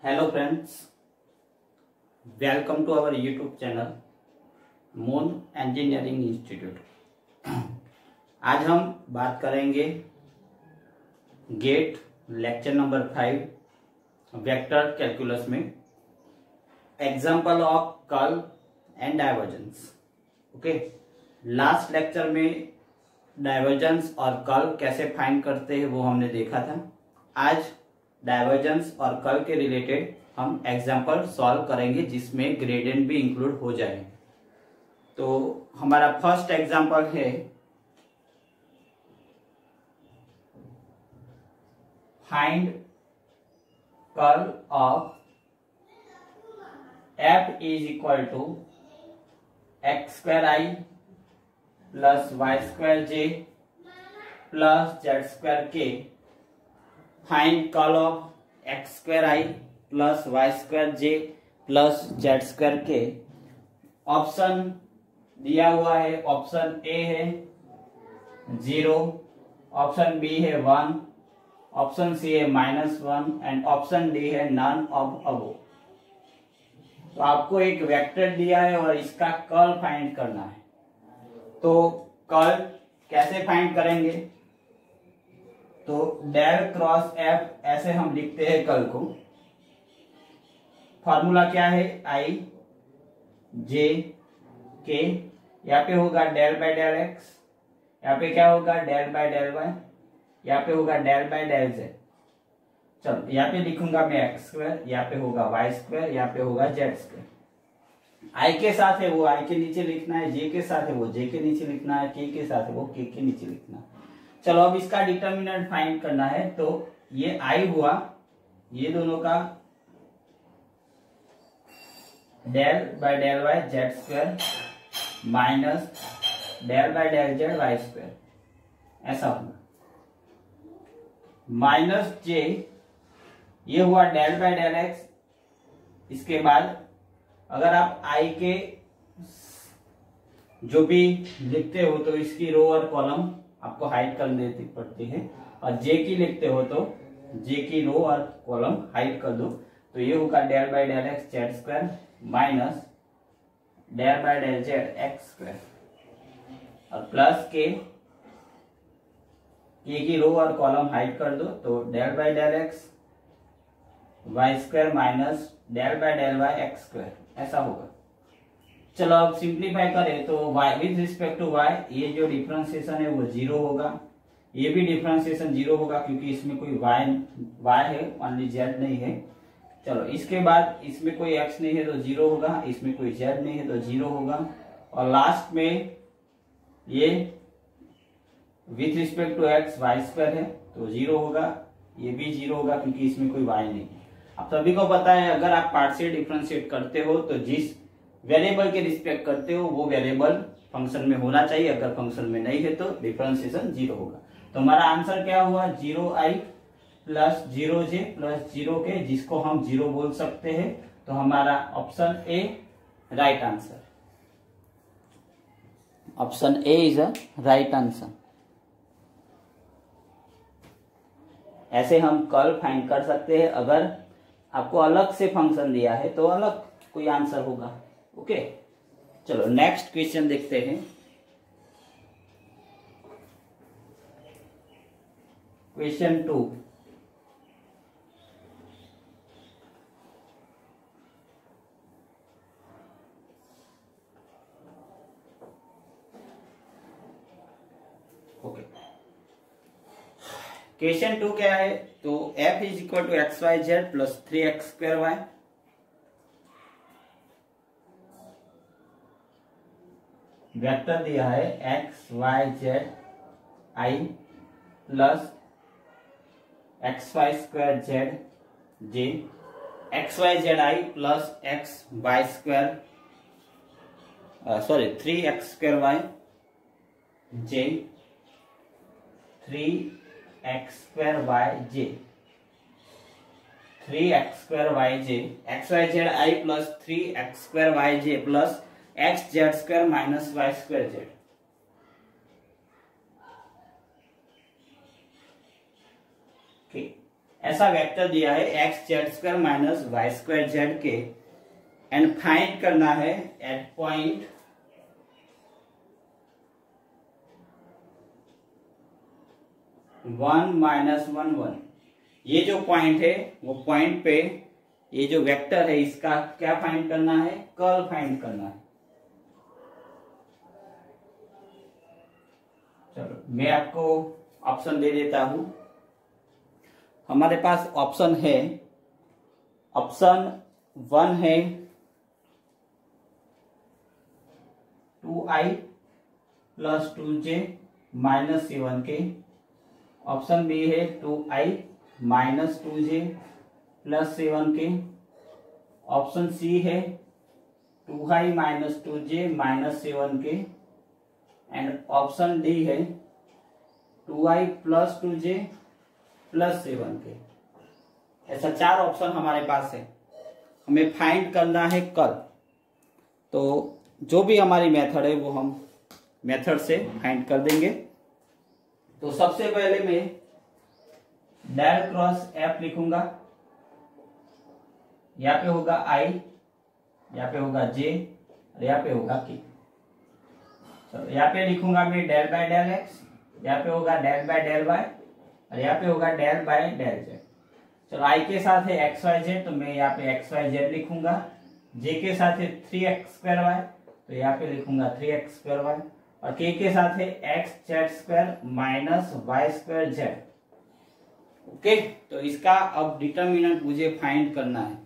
Hello friends, welcome to our YouTube channel moon engineering institute. आज हम बात करेंगे GATE lecture number 5 vector calculus में example of curl and divergence. Okay, last lecture में divergence और curl कैसे find करते हैं वो हमने देखा था। आज डाइवर्जेंस और कर्ल के रिलेटेड हम एग्जांपल सॉल्व करेंगे जिसमें ग्रेडियंट भी इंक्लूड हो जाए। तो हमारा फर्स्ट एग्जांपल है find curl of f is equal to X square I plus Y square J plus Z square K. Find curl of X square I plus Y square J plus Z square K. Option दिया हुआ है, option a है 0, option b है 1, option सी है -1 and option D है none of above. तो आपको एक वेक्टर दिया है और इसका कर्ल फाइंड करना है। तो कर्ल कैसे फाइंड करेंगे? तो डेल क्रॉस एफ ऐसे हम लिखते हैं कर्ल को। फॉर्मूला क्या है? आई जे के। यहाँ पे होगा डेल बाय डेल एक्स, यहाँ पे क्या होगा? डेल बाय डेल वाई, यहाँ पे होगा डेल बाय डेल जेड। चलो यहाँ पे लिखूंगा मैं एक्स स्क्वायर, यहाँ पे होगा वाई स्क्वायर, यहाँ पे होगा जेड स्क्वायर। आई के साथ है वो आई के नीचे लिखना है, जे के साथ है वो जे के नीचे लिखना है, के साथ है वो के नीचे लिखना है। चलो अब इसका डिटर्मिनेंट फाइंड करना है। तो ये आई हुआ, ये दोनों का del by del Y Z square minus del by del Z Y square, ऐसा होगा। माइनस जे, ये हुआ डेल बाय डेल एक्स। इसके बाद अगर आप आई के जो भी लिखते हो तो इसकी रो और कॉलम आपको हाइड कर देती पड़ती है, और जे की लिखते हो तो जे की रो और कॉलम हाइड कर दो। तो ये होगा del by del X Z square minus del by del Z x square और प्लस के की रो और कॉलम हाइड कर दो। तो del by del X Y square minus del by del Y x square, ऐसा होगा। चलो अब सिंप्लीफाई करें तो y with respect to y, ये जो डिफरेंशिएशन है वो 0 होगा, ये भी डिफरेंशिएशन 0 होगा क्योंकि इसमें कोई y है, ओनली z नहीं है। चलो इसके बाद इसमें कोई x नहीं है तो 0 होगा, इसमें कोई z नहीं है तो 0 होगा, और लास्ट में ये with respect to x Y square है तो 0 होगा, ये भी 0 होगा क्योंकि इसमें कोई y नहीं है। आप सभी को पता है अगर आप पार्शियल डिफरेंशिएट करते हो तो जिस वेरिएबल के रिस्पेक्ट करते हो वो वेरिएबल फंक्शन में होना चाहिए, अगर फंक्शन में नहीं है तो डिफरेंशिएशन 0 होगा। तो हमारा आंसर क्या हुआ? 0i plus 0j plus 0k, जिसको हम 0 बोल सकते हैं। तो हमारा option A right answer, option A is a right answer. ऐसे हम कर्ल फाइंड कर सकते हैं। अगर आपको अलग से फंक्शन दिया है तो अलग कोई आंसर होगा। ओके, चलो नेक्स्ट क्वेश्चन देखते हैं। Question 2, okay. क्वेश्चन 2 क्या है? तो f is equal to x Y Z plus 3x square Y. Vector दिया है X Y Z I plus X Y square Z J, X Y Z I plus X Y square 3x square Y J 3x square Y J 3x square Y J, X Y Z I plus 3x square Y J plus X Z square minus Y square Z. ऐसा vector दिया है x Z square minus Y square Z K, and find करना है eight point 1 minus 1 1। ये जो point है वो point पे ये जो वेक्टर है इसका क्या फाइंड करना है, कर्ल फाइंड करना है। चलो मैं आपको ऑप्शन दे देता हूं। हमारे पास ऑप्शन है, ऑप्शन 1 है 2i plus 2j minus 7k, option b है 2i minus 2j plus 7k, option C है 2i minus 2j minus 7k, and option D है 2i plus 2j plus 7k। ऐसा 4 ऑप्शन हमारे पास है। हमें फाइंड करना है कर्ल। तो जो भी हमारी मेथड है वो हम मेथड से फाइंड कर देंगे। तो सबसे पहले मैं डेल क्रॉस एफ लिखूंगा। यहाँ पे होगा i, यहाँ पे होगा j और यहाँ पे होगा k। चलो यहाँ पे लिखूंगा मैं डेल बाय डेल x, यहाँ पे होगा डेल बाय डेल y और यहाँ पे होगा डेल बाय डेल z। चलो i के साथ है एक्स वाई जेड, तो मैं यहाँ पे एक्स वाई जेड लिखूंगा। j के साथ है 3x स्क्वायर वाई, तो यहाँ पे लिखूंगा 3x स्क्वायर वाई, और k के साथ है x Z square minus Y square Z. Okay, तो इसका अब डिटर्मिनेंट मुझे फाइंड करना है।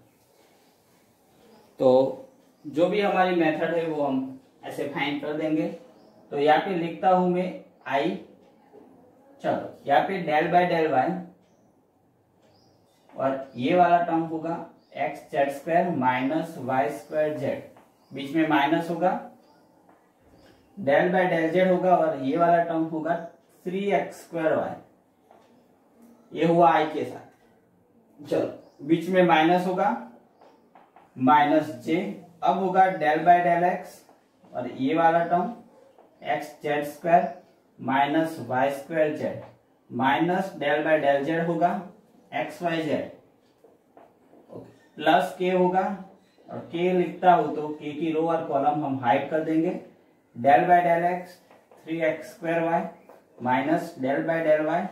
तो जो भी हमारी मेथड है वो हम ऐसे फाइंड कर देंगे। तो यहाँ पे लिखता हूं मैं i। चलो यहाँ पे डेल बाय डेल वाई, और ये वाला टर्म होगा x Z square minus Y square Z, बीच में माइनस होगा, डेल बाय डेल जेड होगा, और ये वाला टर्म होगा 3x स्क्वायर वाई। ये हुआ i के साथ। चलो बीच में माइनस होगा, माइनस j, अब होगा डेल बाय डेल x, और ये वाला term X Z square minus Y square Z, minus del by del Z होगा x Y Z, plus K होगा, और के लिखता हूं तो के की रो और कॉलम हम हाइड कर देंगे। Del by del X 3x square Y minus del by del Y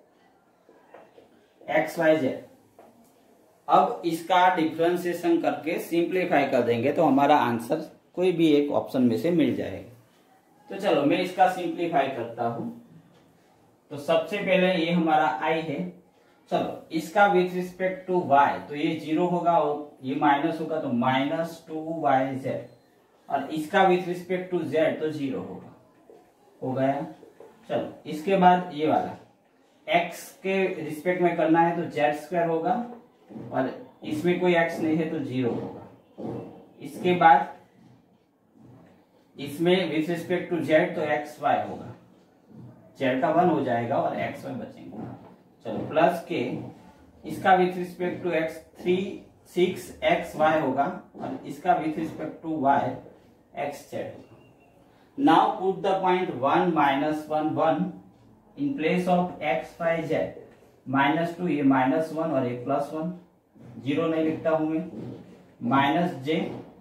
X Y Z. अब इसका डिफरेंशिएशन करके सिंप्लीफाई कर देंगे तो हमारा आंसर कोई भी एक ऑप्शन में से मिल जाएगा। तो चलो मैं इसका सिंप्लीफाई करता हूं। तो सबसे पहले ये हमारा i है। चलो इसका विथ रिस्पेक्ट टू y, तो ये 0 होगा और ये माइनस होगा, तो माइनस 2yz, और इसका विथ रिस्पेक्ट टू z तो 0 होगा, हो गया। चलो इसके बाद ये वाला x के रिस्पेक्ट में करना है तो z स्क्वायर होगा, और इसमें कोई x नहीं है तो 0 होगा। इसके बाद इसमें विथ रिस्पेक्ट टू z तो xy होगा, z का 1 हो जाएगा और xy बचेंगे। चलो प्लस के, इसका with respect to x 6xy होगा, और इसका with respect to y xz होगा। Now put the point 1 minus 1 1 in place of x y z, minus 2, ये माइनस 1 और ये प्लस 1, 0 नहीं लिखता हूं मैं, minus j,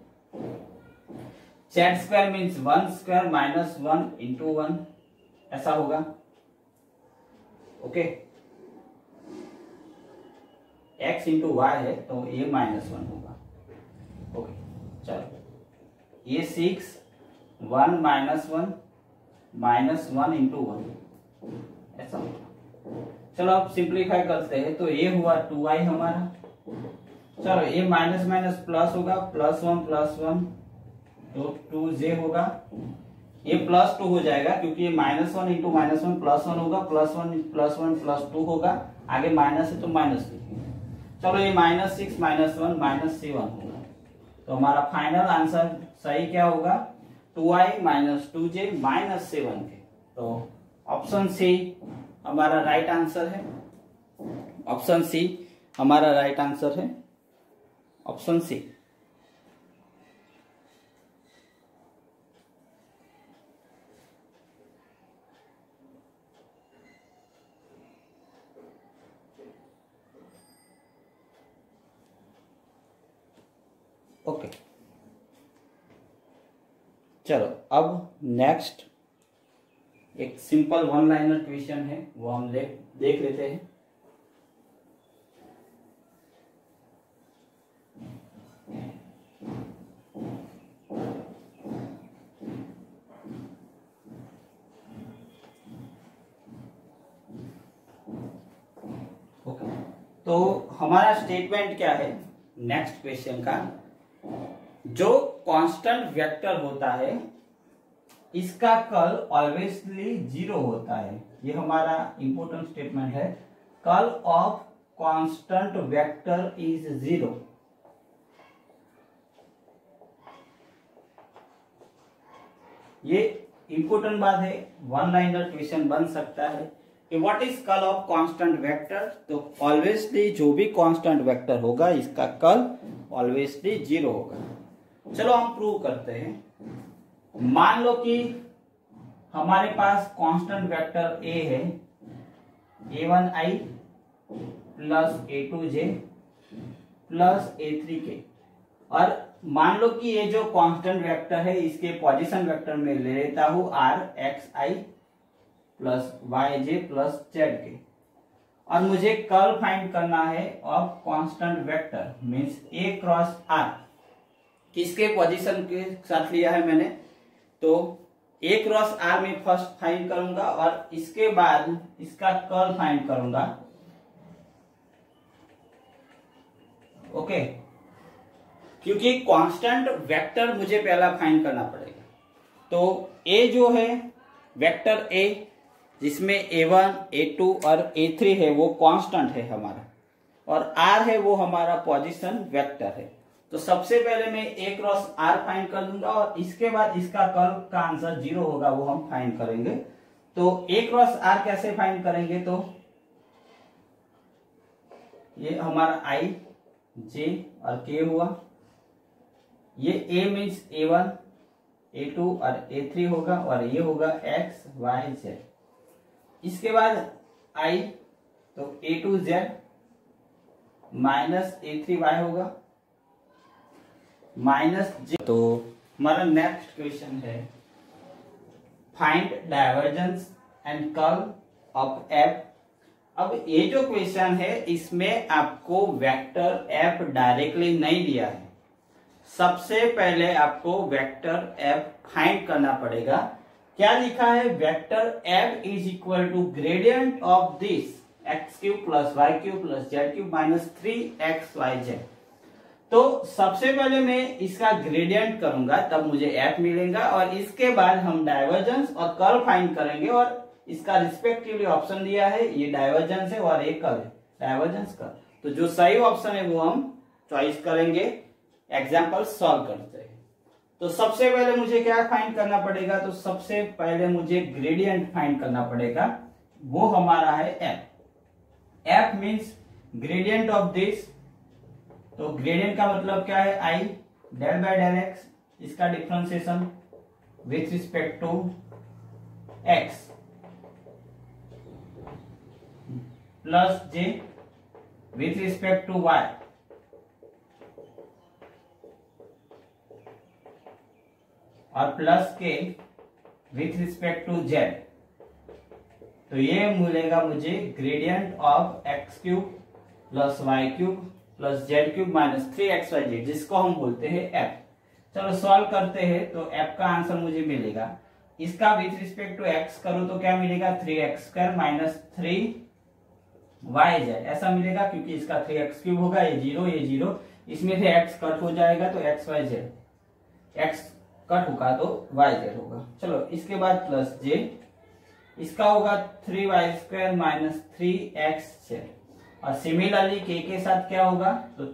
z square means 1 square minus 1 into 1, ऐसा होगा। ओके, x इंटू वाई है तो ये माइनस 1 होगा। ओके चलो ये 6 1 माइनस 1 माइनस 1 इंटू 1, ऐसा होगा। चलो अब सिंप्लीफाई करते हैं। तो ये हुआ 2i हमारा। चलो ये माइनस माइनस प्लस होगा, प्लस 1 तो 2j होगा। ये प्लस 2 हो जाएगा क्योंकि ये माइनस 1 इंटू माइनस 1 प्लस 1 होगा, प्लस 1 प्लस 2 होगा, आगे माइनस है तो माइनस लिखेंगे। चलो ये माइनस 6 माइनस 1 माइनस 7 होगा। तो हमारा फाइनल आंसर सही क्या होगा, 2i minus 2j minus 7k। तो ऑप्शन सी हमारा राइट आंसर है। ऑप्शन सी हमारा राइट आंसर है, ऑप्शन सी। ओके, चलो अब नेक्स्ट एक सिंपल वन लाइनर क्वेश्चन है, वो हम देख लेते हैं। ओके, तो हमारा स्टेटमेंट क्या है नेक्स्ट क्वेश्चन का, जो कांस्टेंट वेक्टर होता है इसका कर्ल ऑलवेजली 0 होता है। ये हमारा इंपॉर्टेंट स्टेटमेंट है, curl of constant vector is 0। ये इंपॉर्टेंट बात है, वन लाइनर क्वेश्चन बन सकता है कि what is curl of constant vector. तो ऑलवेजली जो भी कांस्टेंट वेक्टर होगा इसका कर्ल ऑलवेजली 0 होगा। चलो हम प्रूव करते हैं। मान लो कि हमारे पास कांस्टेंट वेक्टर a है, a1i plus a2j plus a3k, और मान लो कि ये जो कांस्टेंट वेक्टर है इसके पोजीशन वेक्टर में ले लेता हूं rxi plus yj plus zk, और मुझे कर्ल फाइंड करना है of constant vector means a cross r। किसके पोजीशन के साथ लिया है मैंने, तो a क्रॉस r में फर्स्ट फाइंड करूंगा और इसके बाद इसका कर्ल फाइंड करूंगा। ओके, क्योंकि कांस्टेंट वेक्टर मुझे पहला फाइंड करना पड़ेगा। तो a जो है वेक्टर a जिसमें a1, a2 और a3 है वो कांस्टेंट है हमारा, और r है वो हमारा पोजीशन वेक्टर है। तो सबसे पहले मैं a क्रॉस r फाइंड कर दूंगा और इसके बाद इसका कर्ल का आंसर 0 होगा वो हम फाइंड करेंगे। तो a क्रॉस r कैसे फाइंड करेंगे, तो ये हमारा i, j और k हुआ। ये a मीन्स a1, a2 और a3 होगा, और ये होगा x, y, z। इसके बाद i तो a2z माइनस a3y होगा माइनस j। तो हमारा नेक्स्ट क्वेश्चन है find divergence and curl of f। अब ये जो क्वेश्चन है इसमें आपको वेक्टर f डायरेक्टली नहीं दिया है। सबसे पहले आपको वेक्टर f फाइंड करना पड़ेगा। क्या लिखा है, vector f is equal to gradient of this X cube plus Y cube plus Z cube minus 3xyz। तो सबसे पहले मैं इसका ग्रेडियंट करूंगा तब मुझे f मिलेगा, और इसके बाद हम डाइवर्जेंस और कर्ल फाइंड करेंगे, और इसका रिस्पेक्टिवली ऑप्शन दिया है, ये डाइवर्जेंस है और ये कर्ल है, डाइवर्जेंस कर्ल। तो जो सही ऑप्शन है वो हम चॉइस करेंगे। एग्जाम्पल सॉल्व करते हैं। तो सबसे पहले मुझे क्या फाइंड करना पड़ेगा, तो सबसे पहले मुझे ग्रेडियंट फाइंड करना पड़ेगा, वो हमारा है f। f means gradient of this. तो ग्रेडियंट का मतलब क्या है, i del by del x, इसका differentiation with respect to x plus j with respect to y, और plus k with respect to z। तो ये मिलेगा मुझे gradient of X cube plus Y cube plus Z cube minus 3xyz, जिसको हम बोलते हैं f। चलो सॉल्व करते हैं। तो f का आंसर मुझे मिलेगा, इसका विथ रिस्पेक्ट टू x करो तो क्या मिलेगा, 3x² माइनस 3yz ऐसा मिलेगा, क्योंकि इसका 3x क्यूब होगा, ये 0 ये 0, इसमें से x कट हो जाएगा तो xyz, x कट होगा तो yz होगा। चलो इसके बाद प्लस j, इसका होगा 3y² माइनस 3xz, और सिमिलरली k के साथ क्या होगा, तो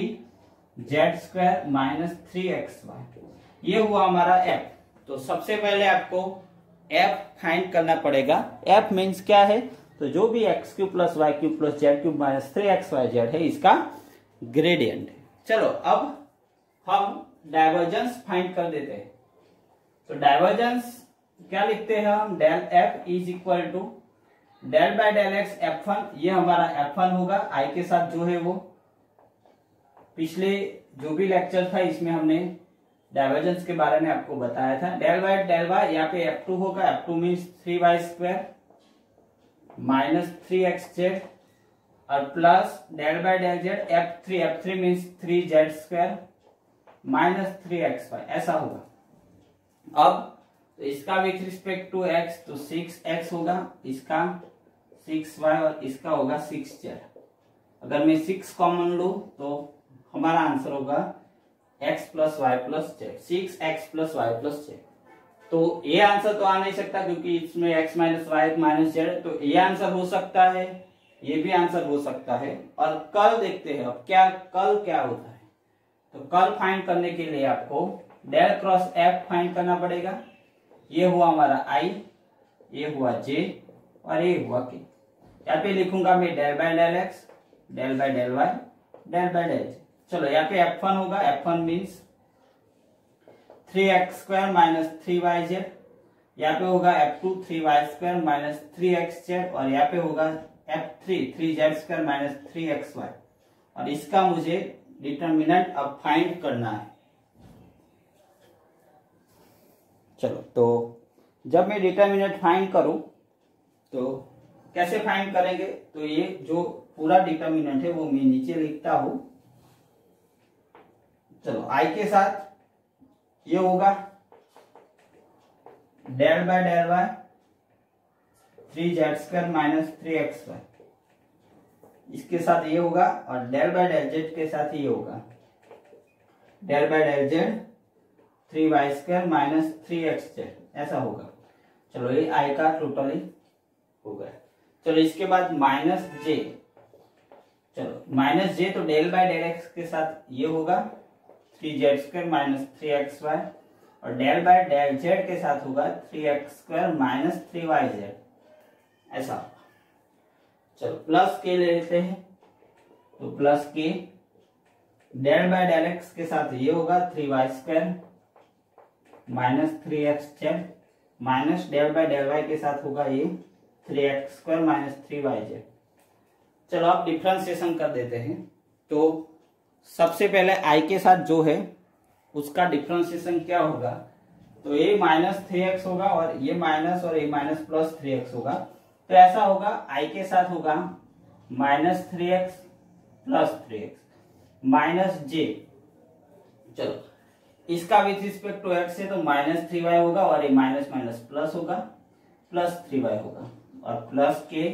3z² माइनस 3xy। ये हुआ हमारा f। तो सबसे पहले आपको f फाइंड करना पड़ेगा। f मीन्स क्या है, तो जो भी X cube plus Y cube plus Z cube minus 3xyz है इसका ग्रेडियंट है। चलो अब हम डाइवर्जेंस फाइंड कर देते हैं। तो डाइवर्जेंस क्या लिखते हैं हम, del f is equal to del by del x f1, ये हमारा f1 होगा, i के साथ जो है वो पिछले जो भी लेक्चर था इसमें हमने डाइवर्जेंस के बारे में आपको बताया था। डेल वाई यहाँ पे F2 होगा, F2 means 3y² minus 3x² और plus del by del Z F3 means 3z² minus 3xy, ऐसा होगा। अब तो इसका विथ रिस्पेक्ट टू x तो 6x होगा, इसका 6y और इसका होगा 6z। अगर मैं 6 कॉमन लूं तो हमारा आंसर होगा x plus Y plus Z, 6x plus Y plus Z. तो ये आंसर तो आ नहीं सकता क्योंकि इसमें x minus Y minus Z, तो ये आंसर हो सकता है, ये भी आंसर हो सकता है। और कल देखते हैं अब कल क्या होता है। तो कल फाइंड करने के लिए आपको डेल क्रॉस f फाइंड करना पड़ेगा। ये हुआ हमारा i, ये हुआ j और ये हुआ k। यहाँ पे लिखूंगा मैं del by del x, del by del y, del by del j। चलो यहाँ पे f1 होगा, f1 means 3x² minus 3yz। यहाँ पे होगा f2 3y² माइनस 3xz और यहाँ पे होगा f3 3z² माइनस 3xy। और इसका मुझे डिटर्मिनेंट अब फाइंड करना है। चलो तो जब मैं डिटर्मिनेंट फाइंड करूं तो कैसे फाइंड करेंगे, तो ये जो पूरा डिटर्मिनेंट है वो मैं नीचे लिखता हूं। चलो i के साथ ये होगा del by del Y 3z² minus 3xy, इसके साथ ये होगा और डेल बाय डेल जेड के साथ ये होगा del by del Z 3y² minus 3xz, ऐसा होगा। चलो ये i का टोटली हो गया। चलो इसके बाद माइनस j, चलो माइनस j तो डेल बाय डेल x के साथ ये होगा 3z² माइनस 3xy और डेल बाय डेल जेड के साथ होगा 3x² माइनस 3yz, ऐसा। चलो प्लस के ले लेते हैं, तो plus k del by del x के साथ ये होगा 3y² minus 3xz minus del by del y के साथ होगा ये 3x² माइनस 3yz। चलो अब डिफरेंशिएशन कर देते हैं। तो सबसे पहले i के साथ जो है उसका डिफरेंशिएशन क्या होगा, तो ये माइनस 3x होगा और ये माइनस और ये माइनस प्लस 3x होगा। तो ऐसा होगा i के साथ होगा minus 3x plus 3x minus j। चलो इसका विथ रिस्पेक्ट टू x है तो माइनस 3y होगा और ये माइनस माइनस प्लस होगा, प्लस 3y होगा और प्लस के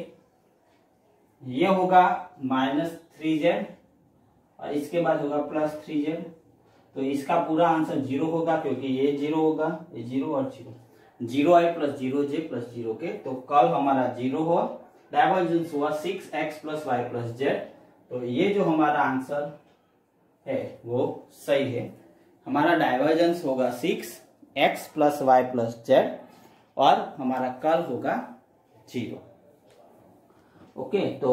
ये होगा माइनस 3z और इसके बाद होगा प्लस 3z। तो इसका पूरा आंसर 0 होगा क्योंकि ये 0 होगा, ये 0 और 0 i plus 0j plus 0k। तो कल हमारा 0 हुआ, डाइवर्जेंस हुआ 6x plus Y plus Z. तो ये जो हमारा आंसर है वो सही है। हमारा डाइवर्जेंस होगा 6x plus Y plus Z और हमारा कल होगा 0। ओके, तो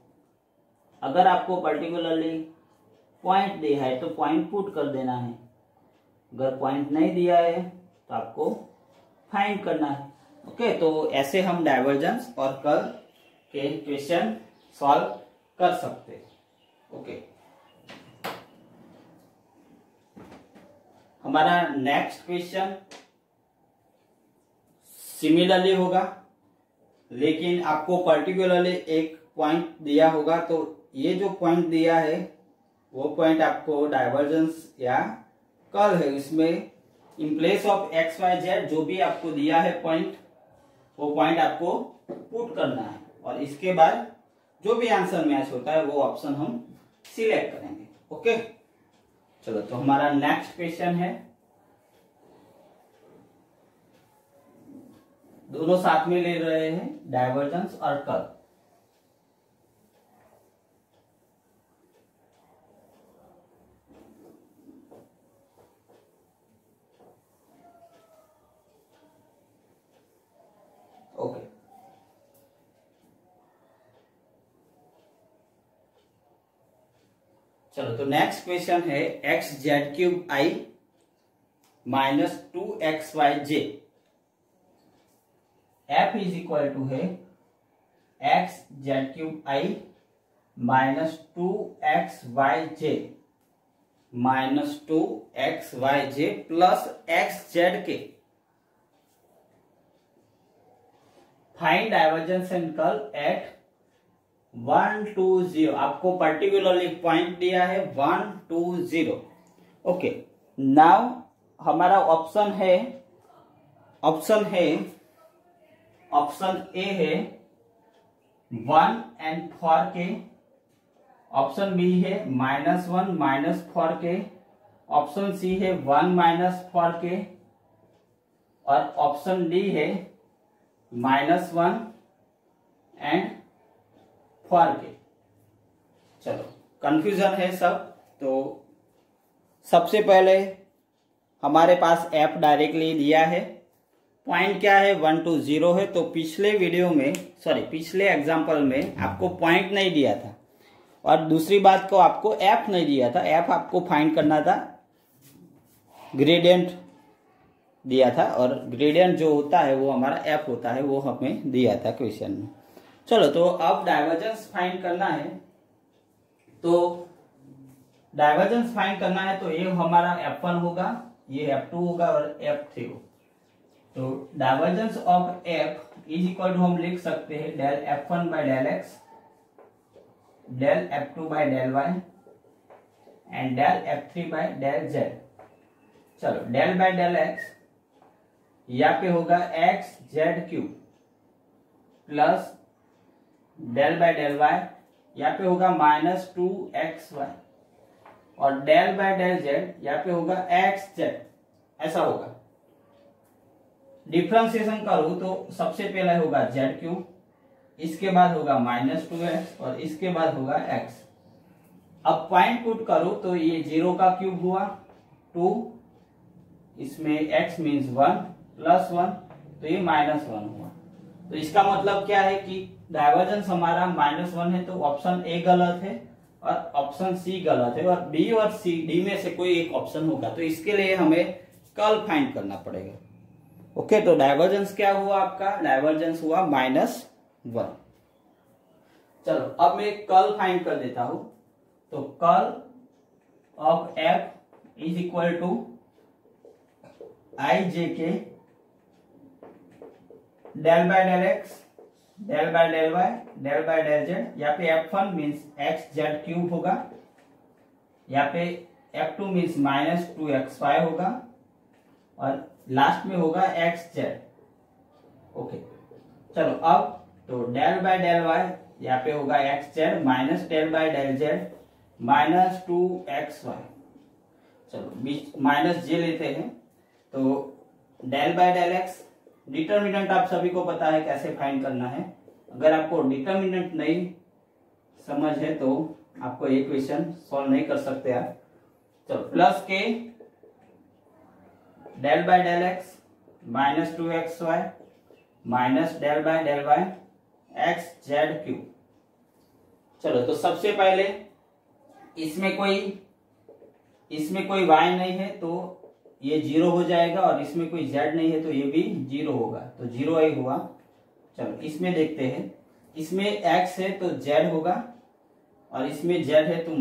अगर आपको पर्टिकुलरली पॉइंट दिया है तो पॉइंट पुट कर देना है, अगर पॉइंट नहीं दिया है तो आपको फाइंड करना है। ओके, तो ऐसे हम डाइवर्जेंस और कर्ल के क्वेश्चन सॉल्व कर सकते हैं। ओके, हमारा नेक्स्ट क्वेश्चन सिमिलरली होगा, लेकिन आपको पर्टिकुलरली एक पॉइंट दिया होगा। तो ये जो पॉइंट दिया है वो पॉइंट आपको डाइवर्जेंस या कर्ल है इसमें in place of X Y Z जो भी आपको दिया है पॉइंट, वो पॉइंट आपको पुट करना है और इसके बाद जो भी आंसर मैच होता है वो ऑप्शन हम सिलेक्ट करेंगे। ओके, चलो तो हमारा नेक्स्ट क्वेश्चन है, दोनों साथ में ले रहे हैं डाइवर्जेंस और कर्ल। ओके, चलो तो नेक्स्ट क्वेश्चन है x z cube i minus 2xyj f is equal to है x z cube i minus 2xyj -2xyj plus xz k find divergence and curl at 1 2 0। आपको पर्टिकुलरली पॉइंट दिया है 1 2 0। Okay, now हमारा option a है 1 and 4 के, option b है -1 -4 के, option C है 1 -4 के, और ऑप्शन डी है -1 एंड 4 के। चलो, कंफ्यूजन है सब। तो सबसे पहले हमारे पास एफ डायरेक्टली दिया है, पॉइंट क्या है 1 2 0 है। तो पिछले एग्जांपल में आपको पॉइंट नहीं दिया था, और दूसरी बात को आपको एफ नहीं दिया था। एफ आपको फाइंड करना था, ग्रेडियंट दिया था, और ग्रेडियंट जो होता है वो हमारा एफ होता है, वो हमें दिया था क्वेश्चन में। चलो, तो अब डाइवर्जेंस फाइंड करना है। तो डाइवर्जेंस फाइंड करना है तो ये हमारा F1 होगा, ये F2 होगा और F3 होगा। तो divergence of F is equal to हम लिख सकते हैं del F1 by del x, del F2 by del y and del F3 by del z. चलो, डेल बाय डेल एक्स यहाँ पे होगा x z cube, plus del by del y यहाँ पे होगा -2xy, और डेल बाय डेल जेड यहाँ पे होगा एक्स जेड। ऐसा होगा। डिफरेंशिएशन करूं तो सबसे पहले होगा जेड क्यूब, इसके बाद होगा -2x, और इसके बाद होगा x। अब पॉइंट पुट करूं तो ये 0 का क्यूब हुआ 2, इसमें x मीन्स 1 प्लस 1, तो ये -1 हुआ। तो इसका मतलब क्या है कि डाइवर्जेंस हमारा -1 है, तो ऑप्शन ए गलत है और ऑप्शन सी गलत है, और बी और सी डी में से कोई एक ऑप्शन होगा। तो इसके लिए हमें कर्ल फाइंड करना पड़ेगा। ओके, तो डाइवर्जेंस क्या हुआ आपका? डाइवर्जेंस हुआ -1। चलो, अब मैं कर्ल फाइंड कर देता हूं। तो curl of f is equal to i j k del by del x, del by del y, del by del z. यहाँ पे F1 means x z cube होगा, यहाँ पे F2 मीन्स -2xy होगा, और लास्ट में होगा एक्स जेड। ओके, चलो अब तो डेल बाय डेल वाई यहाँ पे होगा x z minus del by del z -2xy। चलो, बीच माइनस जे लेते हैं। तो del by del x, determinant आप सभी को पता है कैसे फाइंड करना है। अगर आपको डिटर्मिनेंट नहीं समझ है तो आपको ये क्वेश्चन सॉल्व नहीं कर सकते आप। तो plus k del by del x -2xy minus del by del Y x z cube. चलो, तो सबसे पहले इसमें कोई y नहीं है तो ये 0 हो जाएगा, और इसमें कोई z नहीं है तो ये भी 0 होगा, तो 0 ही हुआ। चलो, इसमें देखते हैं। इसमें x है तो z होगा, और इसमें z है तो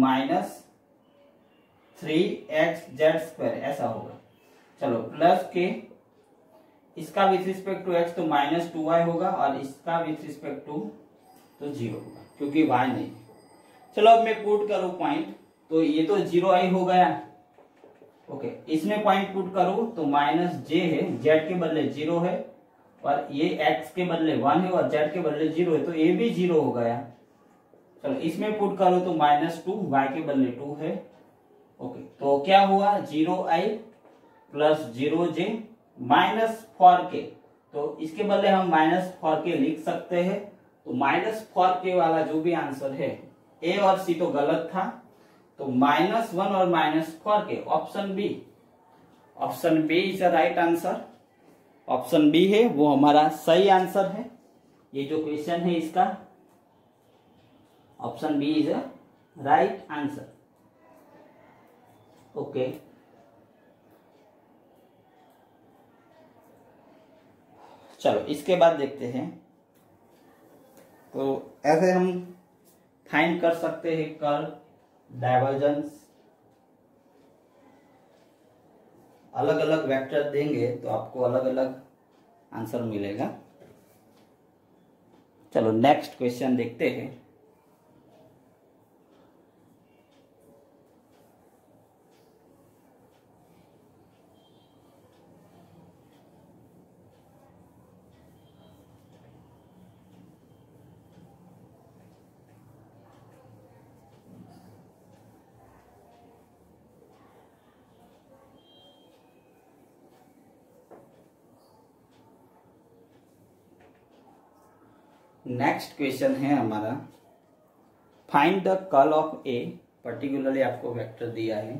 -3xz², ऐसा होगा। चलो, प्लस के इसका विथ रिस्पेक्ट टू x तो -2y होगा, और इसका विथ रिस्पेक्ट टू तो 0 होगा, क्योंकि y नहीं। चलो, अब मैं पुट करूं पॉइंट, तो ये तो 0 ही हो गया। ओके, इसमें पॉइंट पुट करूं तो -j है, z के बदले 0 है, और ये x के बदले 1 है, और z के बदले 0 है, तो ये भी 0 हो गया। चलो, इसमें पुट करो तो -2, y के बदले 2 है। ओके, तो क्या हुआ? 0i plus 0j -4k। तो इसके बदले हम -4k लिख सकते हैं। तो -4k वाला जो भी आंसर है, ए और सी तो गलत था, तो -1 और -4k, option b is the right answer. Option b है वो हमारा सही आंसर है। ये जो क्वेश्चन है इसका option b is a right answer. Okay, चलो इसके बाद देखते हैं। तो ऐसे हम फाइंड कर सकते हैं कर्ल, डाइवर्जेंस अलग अलग वेक्टर देंगे तो आपको अलग अलग आंसर मिलेगा। चलो नेक्स्ट क्वेश्चन देखते हैं। नेक्स्ट क्वेश्चन है हमारा, find the curl of a. Particularly आपको वेक्टर दिया है,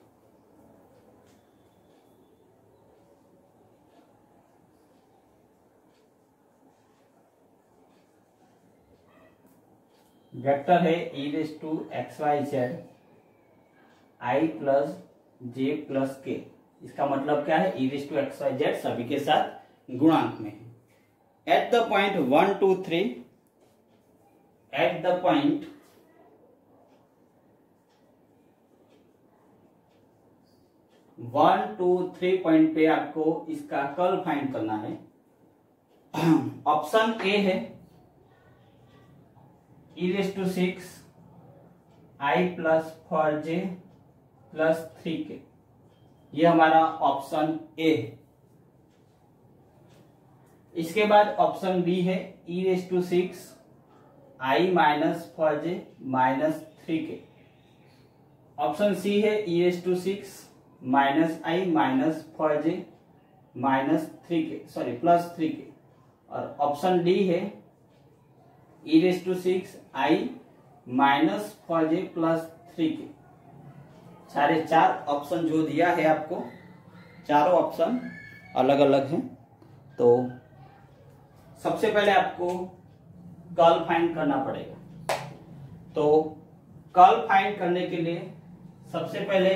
वेक्टर है e raise to x Y Z I plus j plus k. इसका मतलब क्या है, e raise to x Y z सभी के साथ गुणांक में है। At the point 1, 2, 3, at the point 1, 2, 3 point पे आपको इसका कर्ल फाइंड करना है। ऑप्शन ए है e raise to 6 i plus 4j plus 3k, ये हमारा ऑप्शन ए है। इसके बाद ऑप्शन बी है e raise to 6 i minus 4j minus 3k। Option सी है e raise to 6 minus i minus 4j minus 3k, sorry plus 3k। और option D है e raise to 6 i minus 4j plus 3k। सारे चार option जो दिया है आपको, चारों ऑप्शन अलग अलग हैं। तो सबसे पहले आपको कर्ल फाइंड करना पड़ेगा। तो कर्ल फाइंड करने के लिए सबसे पहले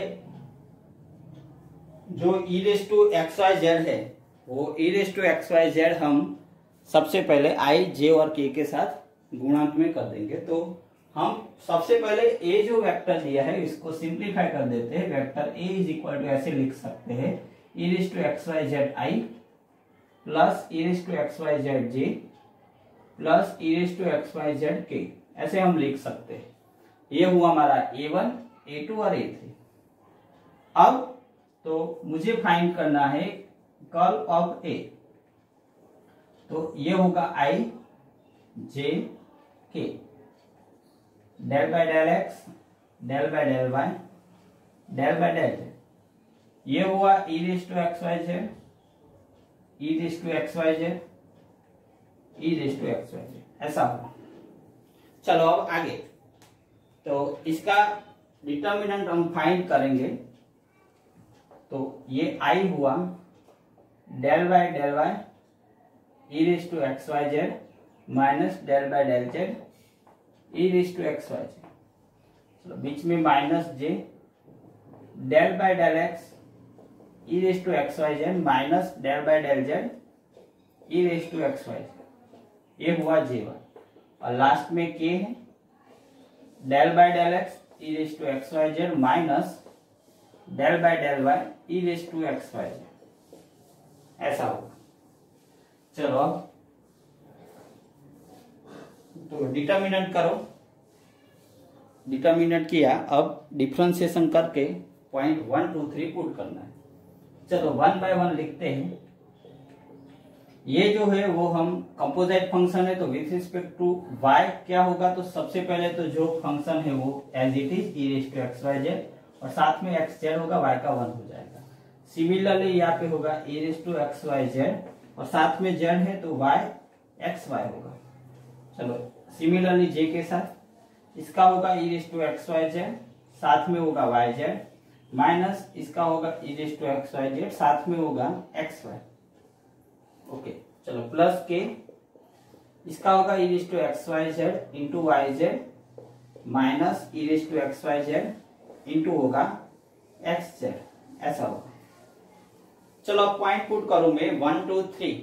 जो e raise to x Y z है, वो e raise to x Y z हम सबसे पहले i, j और k के साथ गुणांक में कर देंगे। तो हम सबसे पहले a जो वेक्टर दिया है इसको सिंप्लीफाई कर देते हैं। Vector a is equal to ऐसे लिख सकते हैं, e raise to x Y Z I plus e raise to x Y z j plus e raise to x Y z k, ऐसे हम लिख सकते हैं। ये हुआ हमारा a1, a2 और a3। अब तो मुझे फाइंड करना है कर्ल ऑफ a। तो ये होगा i j k, del by del x, del by del y, del by del z। ये हुआ e raise to x Y z, e raise to x Y z, e raise to x Y z, ऐसा होगा। चलो अब आगे, तो इसका determinant हम फाइंड करेंगे। तो ये i हुआ del by del y e raise to x Y z minus del by del z e raise to x Y z. चलो बीच में minus j, del by del x e raise to x Y z minus del by del z e raise to x Y z, ये हुआ j1। और last में k है del by del x e raise to x Y z minus del by del y e raise to x Y z, ऐसा होगा। चलो अब तो डिटर्मिनेंट करो। डिटर्मिनेंट किया, अब डिफरेंशिएशन करके पॉइंट 1, 2, 3 पुट करना है। चलो 1 बाय 1 लिखते हैं। ये जो है वो हम कंपोजिट फंक्शन है, तो विथ रिस्पेक्ट टू y क्या होगा, तो सबसे पहले तो जो फंक्शन है वो as it is e raise to x Y z, और साथ में x जेड होगा, y का 1 हो जाएगा। सिमिलरली यहाँ पे होगा e raise to x Y z और साथ में z है तो y एक्स वाई होगा। चलो सिमिलरली j के साथ इसका होगा e raise to x Y z, साथ में होगा y जेड, माइनस इसका होगा e raise to x Y z, साथ में होगा एक्स वाई। ओके, चलो प्लस के इसका होगा e raise to x Y z into y z minus e raise to x Y z into होगा x z, ऐसा होगा। चलो अब पॉइंट पुट करूं मैं 1, 2, 3।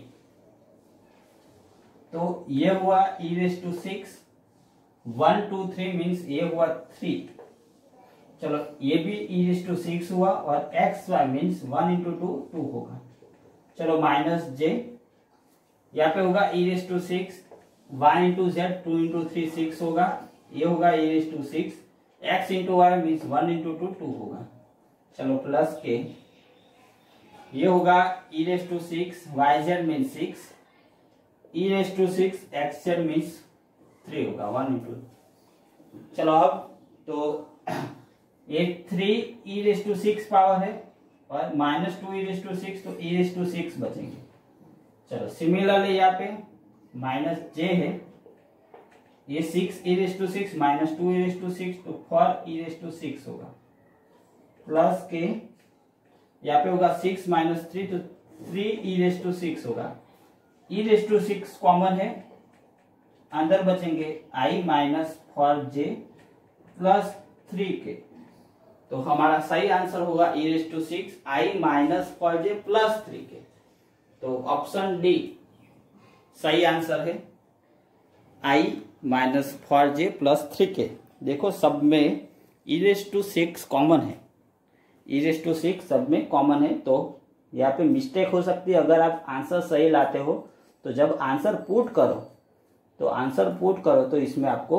तो ये हुआ e रेज टू 6, 1, 2, 3 मीन्स ये हुआ 3। चलो ये भी e6 हुआ और एक्स वाई मीन्स 1 इंटू 2 होगा। चलो माइनस जे, यहाँ पे होगा e6 y into Z 2 into 3 6 होगा, ये होगा e6 x into y means 1 into 2 होगा। चलो प्लस के ये होगा e6 yz means 6 e6 xz means 3 होगा 1 इंटू। चलो अब तो ये 3 e6 पावर है और माइनस 2 e6 तो e6 बचेंगे। चलो सिमिलरली यहाँ पे माइनस जे है, ये 6 e6 माइनस 2 e6 तो 4 e6 होगा प्लस के यहाँ पे होगा 6 माइनस 3 तो 3 e6 होगा। e6 कॉमन है, अंदर बचेंगे i minus 4j plus 3k। तो हमारा सही आंसर होगा e6 i minus 4j plus 3k। तो ऑप्शन डी सही आंसर है, i minus 4j plus 3k। देखो सब में e6 कॉमन है, e6 सब में कॉमन है, तो यहाँ पे मिस्टेक हो सकती है। अगर आप आंसर सही लाते हो तो जब आंसर पुट करो तो इसमें आपको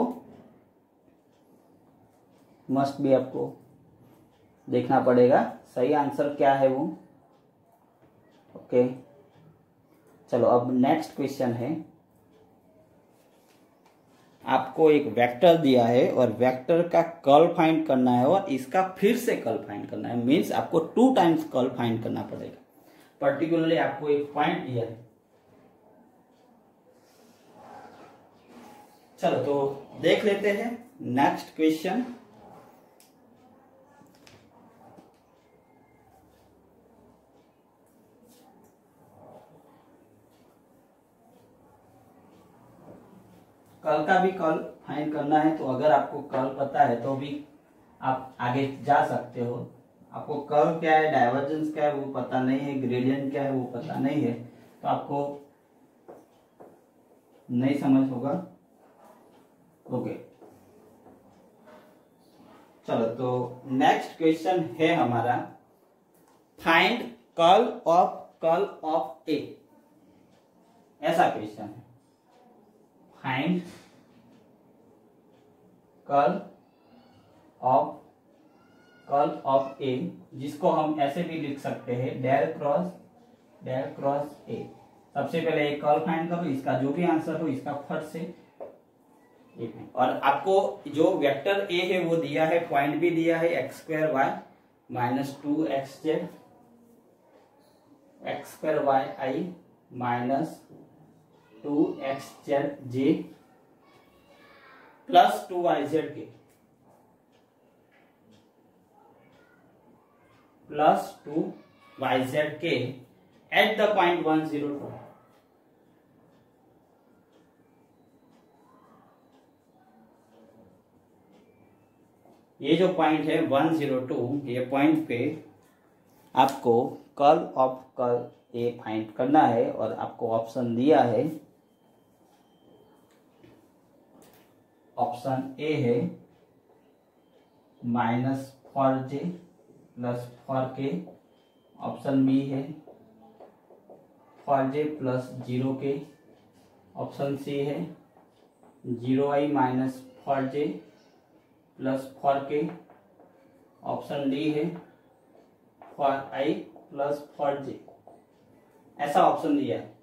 मस्ट भी आपको देखना पड़ेगा सही आंसर क्या है वो। ओके चलो अब नेक्स्ट क्वेश्चन है, आपको एक वेक्टर दिया है और वेक्टर का कर्ल फाइंड करना है और इसका फिर से कर्ल फाइंड करना है, मीन्स आपको 2 टाइम्स कर्ल फाइंड करना पड़ेगा। पर्टिकुलरली आपको एक पॉइंट दिया है। चलो तो देख लेते हैं नेक्स्ट क्वेश्चन। कल का भी कल फाइंड करना है, तो अगर आपको कल पता है तो भी आप आगे जा सकते हो। आपको कर्ल क्या है, डाइवर्जेंस क्या है वो पता नहीं है, ग्रेडियंट क्या है वो पता नहीं है, तो आपको नहीं समझ होगा। ओके चलो तो नेक्स्ट क्वेश्चन है हमारा, फाइंड कर्ल ऑफ ए। ऐसा क्वेश्चन है, फाइंड कर्ल ऑफ ए, जिसको हम ऐसे भी लिख सकते हैं डेल क्रॉस ए। सबसे पहले एक कर्ल फाइंड करो, इसका जो भी आंसर हो इसका फट से और आपको जो वेक्टर ए है वो दिया है, पॉइंट भी दिया है x2y minus 2xz x2yi minus 2xzj plus 2yzk plus 2yzk at the point 102। ये जो पॉइंट है 102, ये पॉइंट पे आपको curl of curl a find करना है और आपको ऑप्शन दिया है, ऑप्शन ए है minus 4j plus 4k, option b है 4j plus 0k, option C है 0i minus 4j plus 4k, option D है 4i प्लस 4j। ऐसा ऑप्शन दिया है।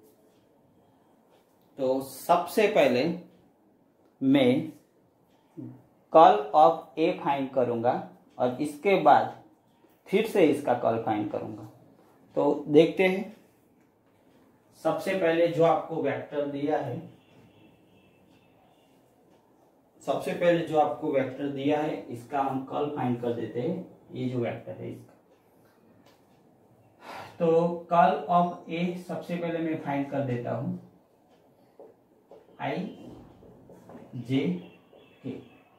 तो सबसे पहले मैं कर्ल ऑफ ए फाइंड करूंगा और इसके बाद फिर से इसका कर्ल फाइंड करूंगा। तो देखते हैं, सबसे पहले जो आपको वेक्टर दिया है, सबसे पहले जो आपको वेक्टर दिया है इसका हम कर्ल फाइंड कर देते हैं। ये जो वेक्टर है इसका, तो कर्ल ऑफ ए सबसे पहले मैं फाइंड कर देता हूं, i j k,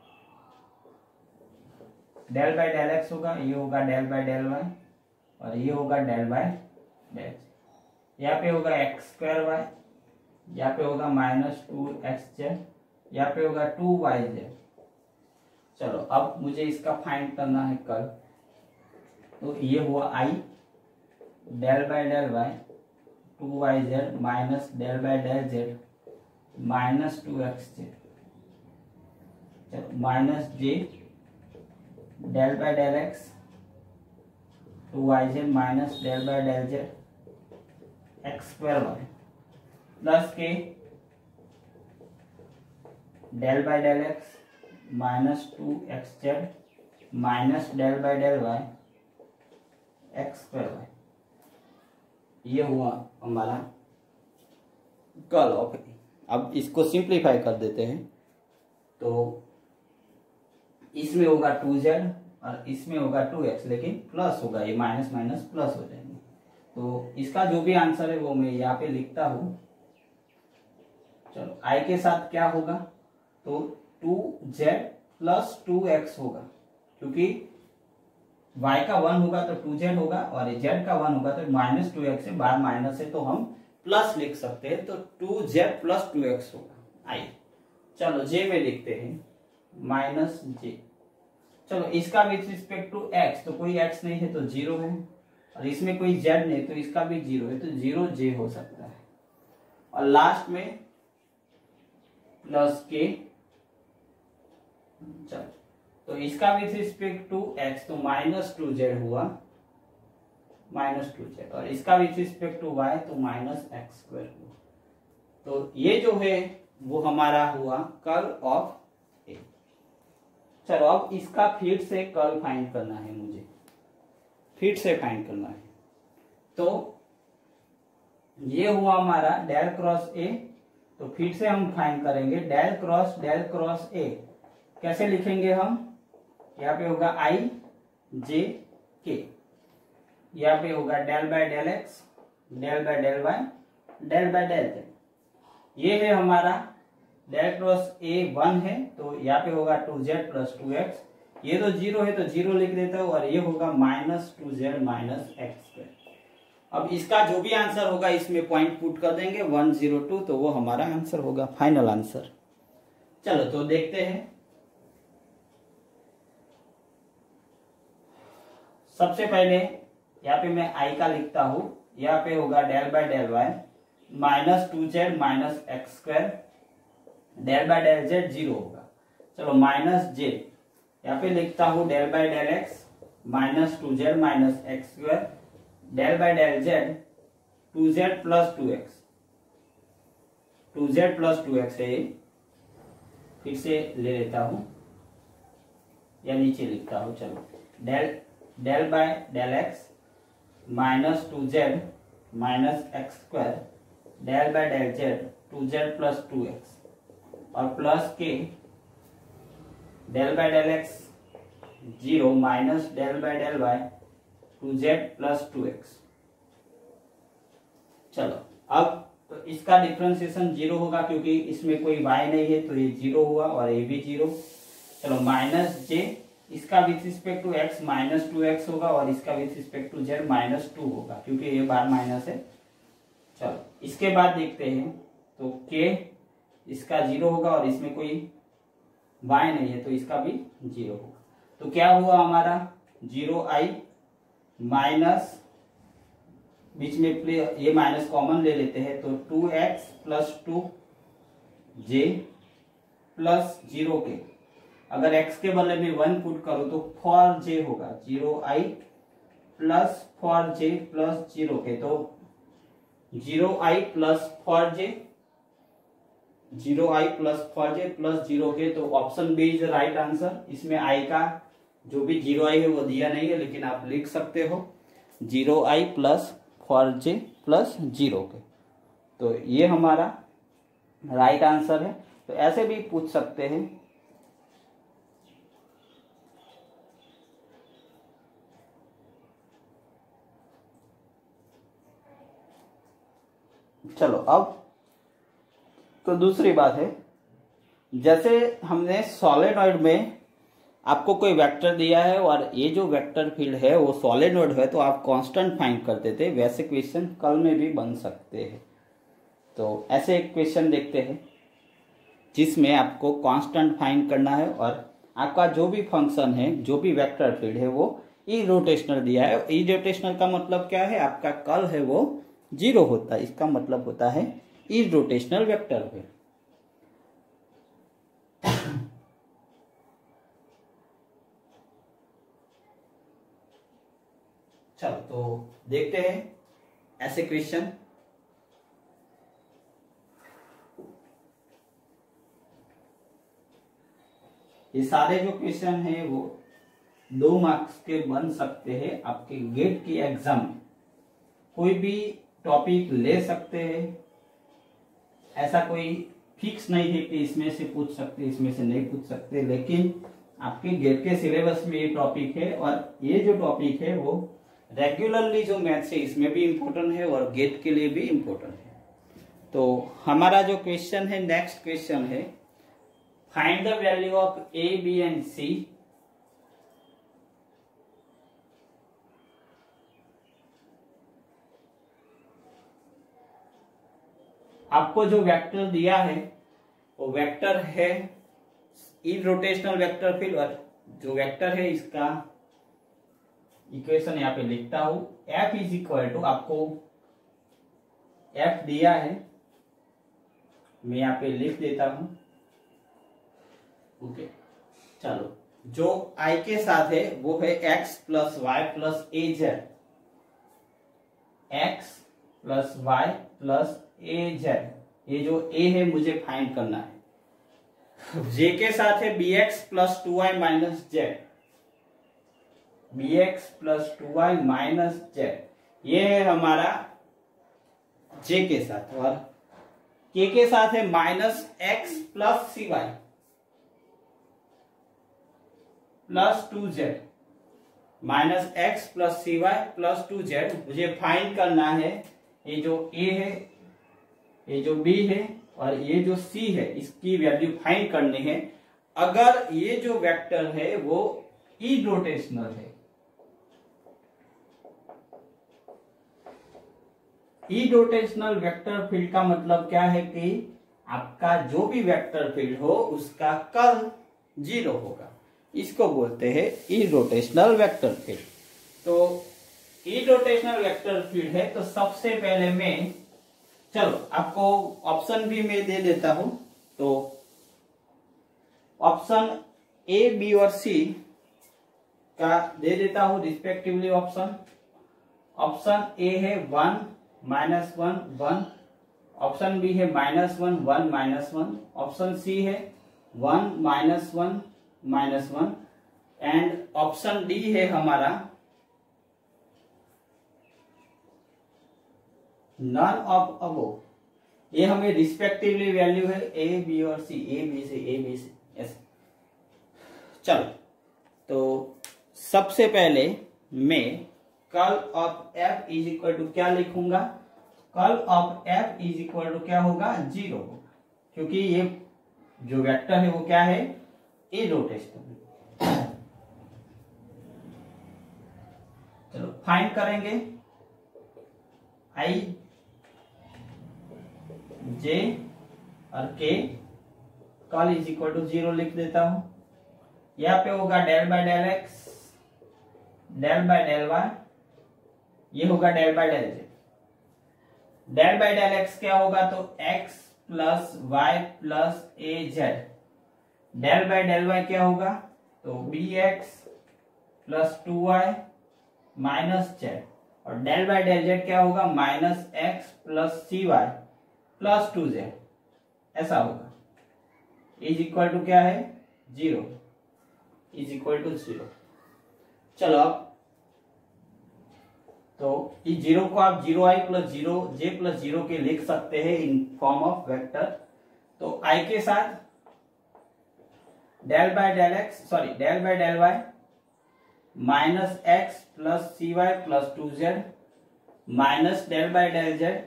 del by del x होगा, ये होगा डेल बाय डेल वाई और ये होगा डेल बाय डेल। यहाँ पे होगा x2y, यहाँ पे होगा माइनस 2xz, यहाँ पे होगा 2yz। चलो अब मुझे इसका फाइंड करना है कर्ल। तो ये हुआ i del by del y 2yz minus del by del z minus 2xz, चलो minus j del by del x 2yz minus del by del Z x square y plus k del by del x minus 2xz minus del by del Y x square y. ये हुआ हमारा curl of ए। अब इसको simplify कर देते हैं तो इसमें होगा 2z और इसमें होगा 2x, लेकिन प्लस होगा, ये माइनस माइनस प्लस हो जाएंगे। तो इसका जो भी आंसर है वो मैं यहाँ पे लिखता हूं। चलो i के साथ क्या होगा, तो 2z प्लस 2x होगा, क्योंकि y का 1 होगा तो 2z होगा और z का 1 होगा तो माइनस 2x है, बाहर माइनस है तो हम प्लस लिख सकते हैं, तो 2z प्लस 2x होगा। आइए चलो j में लिखते हैं माइनस j। चलो इसका विथ रिस्पेक्ट टू x, तो कोई x नहीं है तो 0 है, और इसमें कोई z नहीं तो इसका भी 0 है, तो 0j हो सकता है। और लास्ट में प्लस के, चलो तो इसका विथ रिस्पेक्ट टू x तो माइनस 2z हुआ, माइनस 2z, और इसका विथ रिस्पेक्ट टू y तो माइनस एक्स स्क्वायर हुआ। तो ये जो है वो हमारा हुआ कर्ल ऑफ ए। चलो अब इसका फिर से कर्ल फाइंड करना है, मुझे फिर से फाइंड करना है। तो ये हुआ हमारा डेल क्रॉस ए, तो फिर से हम फाइंड करेंगे डेल क्रॉस ए। कैसे लिखेंगे हम, यहाँ पे होगा आई जे के, यहाँ पे होगा del by del x del by del y del by del z. ये है हमारा डेल क्रॉस ए 1 है, तो यहाँ पे होगा 2z प्लस 2x, ये तो 0 है तो 0 लिख देता हूँ, और ये होगा minus 2z minus x square. अब इसका जो भी आंसर होगा इसमें पॉइंट पुट कर देंगे 102, तो वो हमारा आंसर होगा, फाइनल आंसर। चलो तो देखते हैं। सबसे पहले यहाँ पे मैं i का लिखता हूं, यहाँ पे होगा del by del y minus 2z minus x square, del by del z 0 होगा। चलो माइनस j, यहाँ पे लिखता हूं del by del x minus 2z minus x square, del by del z 2z plus 2x, 2z plus 2x है, फिर से ले लेता हूं या नीचे लिखता हूं। चलो del by del x minus 2z minus x square, del by del z 2z plus 2x, और plus k del by del x 0 minus del by del y 2z plus 2x। चलो अब तो इसका डिफरेंशिएशन 0 होगा, क्योंकि इसमें कोई y नहीं है तो ये 0 हुआ और ये भी 0। चलो माइनस j, इसका with respect to x minus 2x होगा, और इसका with respect to z minus 2 होगा, क्योंकि ये बार माइनस है। चलो इसके बाद देखते हैं, तो k इसका 0 होगा और इसमें कोई y नहीं है तो इसका भी 0 होगा। तो क्या हुआ हमारा 0i माइनस, बीच में ये माइनस कॉमन ले लेते हैं, तो 2x plus 2j plus 0k, अगर x के बदले में 1 पुट करो तो 4j होगा, 0i plus 4j plus 0k, तो 0i plus 4j 0i plus 4j plus 0k, तो option b is right answer. इसमें i का जो भी 0i है वो दिया नहीं है, लेकिन आप लिख सकते हो 0i plus 4j plus 0k, तो ये हमारा राइट आंसर है। तो ऐसे भी पूछ सकते हैं। चलो अब तो दूसरी बात है, जैसे हमने सॉलिनॉइड में आपको कोई वेक्टर दिया है और ये जो वेक्टर फील्ड है वो सॉलिनॉइड है, तो आप कांस्टेंट फाइंड करते थे, वैसे क्वेश्चन कल में भी बन सकते हैं। तो ऐसे एक क्वेश्चन देखते हैं जिसमें आपको कांस्टेंट फाइंड करना है और आपका जो भी फंक्शन है, जो भी वेक्टर फील्ड है वो इरोटेशनल दिया है। इरोटेशनल का मतलब क्या है, आपका कर्ल है वो 0 होता है, इसका मतलब होता है इरोटेशनल वेक्टर फील्ड। चलो तो देखते हैं ऐसे क्वेश्चन। ये सारे जो क्वेश्चन है वो 2 मार्क्स के बन सकते हैं आपके गेट की एग्जाम में। कोई भी टॉपिक ले सकते हैं, ऐसा कोई फिक्स नहीं है कि इसमें से पूछ सकते इसमें से नहीं पूछ सकते, लेकिन आपके गेट के सिलेबस में ये टॉपिक है और ये जो टॉपिक है वो रेगुलरली जो मैथ्स है इसमें भी इम्पोर्टेंट है और गेट के लिए भी इम्पोर्टेंट है। तो हमारा जो क्वेश्चन है, नेक्स्ट क्वेश्चन है, find the value of a b and c आपको जो वेक्टर दिया है वो वेक्टर है इरोटेशनल वेक्टर फील्ड, और जो वेक्टर है इसका इक्वेशन यहाँ पे लिखता हूं। F इज इक्वल टू, आपको F दिया है, मैं यहाँ पे लिख देता हूं। ओके, चलो जो I के साथ है वो है x plus Y plus a z, x plus Y plus a z. ये जो a है मुझे फाइंड करना है। j के साथ है bx plus 2y minus z, bx plus 2y minus z. ये है हमारा j के साथ, और k के साथ है minus x plus c y plus 2z, minus x plus c y plus 2z। मुझे फाइंड करना है ये जो a है, ये जो b है और ये जो c है, इसकी वैल्यू फाइंड करनी है। अगर ये जो वेक्टर है वो इरोटेशनल है, इरोटेशनल वेक्टर फील्ड का मतलब क्या है कि आपका जो भी वेक्टर फील्ड हो उसका कर्ल 0 होगा, इसको बोलते हैं इरोटेशनल वेक्टर फील्ड। तो इरोटेशनल वेक्टर फील्ड है तो सबसे पहले मैं, चलो आपको ऑप्शन भी मैं दे देता हूं। तो ऑप्शन ए बी और सी का दे देता हूं रिस्पेक्टिवली। ऑप्शन ए है 1 माइनस 1 1, ऑप्शन बी है माइनस 1 1 माइनस 1, ऑप्शन सी है 1 minus 1 minus 1, and option D है हमारा नन ऑफ अबोव। ये हमें रिस्पेक्टिवली वैल्यू है ए बी और सी, ए बी से ऐसे। चलो तो सबसे पहले मैं curl of f is equal to क्या लिखूंगा, curl of f is equal to क्या होगा 0, क्योंकि ये जो वेक्टर है वो क्या है इरोटेशनल। चलो फाइंड करेंगे आई जे और के, कर्ल इज इक्वल टू 0 लिख देता हूं। यहाँ पे होगा del by del x, del by del y, ये होगा del by del z. Del by del x क्या होगा, तो x plus Y plus a z. Del by del y क्या होगा, तो bx plus 2y minus z, और del by del z क्या होगा, minus x plus c y plus 2z, ऐसा होगा। इज इक्वल टू क्या है 0, इज इक्वल टू 0। चलो अब तो इस 0 को आप 0i प्लस 0 j प्लस 0 के लिख सकते हैं इन फॉर्म ऑफ वेक्टर। तो i के साथ del by del x, sorry del by del y minus x plus c y plus 2z, minus del by del z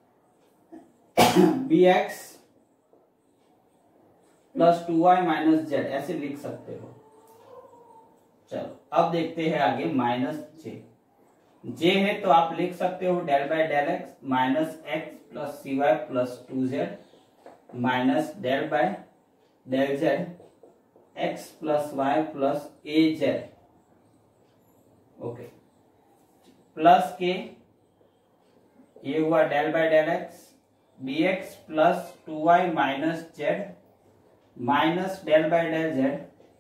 b x plus 2y minus z, ऐसे लिख सकते हो। चलो अब देखते हैं आगे माइनस जे है तो आप लिख सकते हो del by del x minus x plus c y plus 2z, minus del by del Z x plus Y plus a z, okay, plus k ये हुआ del by del x b x plus 2y minus z minus del by del z,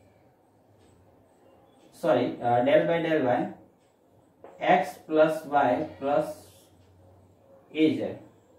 sorry del by del Y x plus Y plus a z.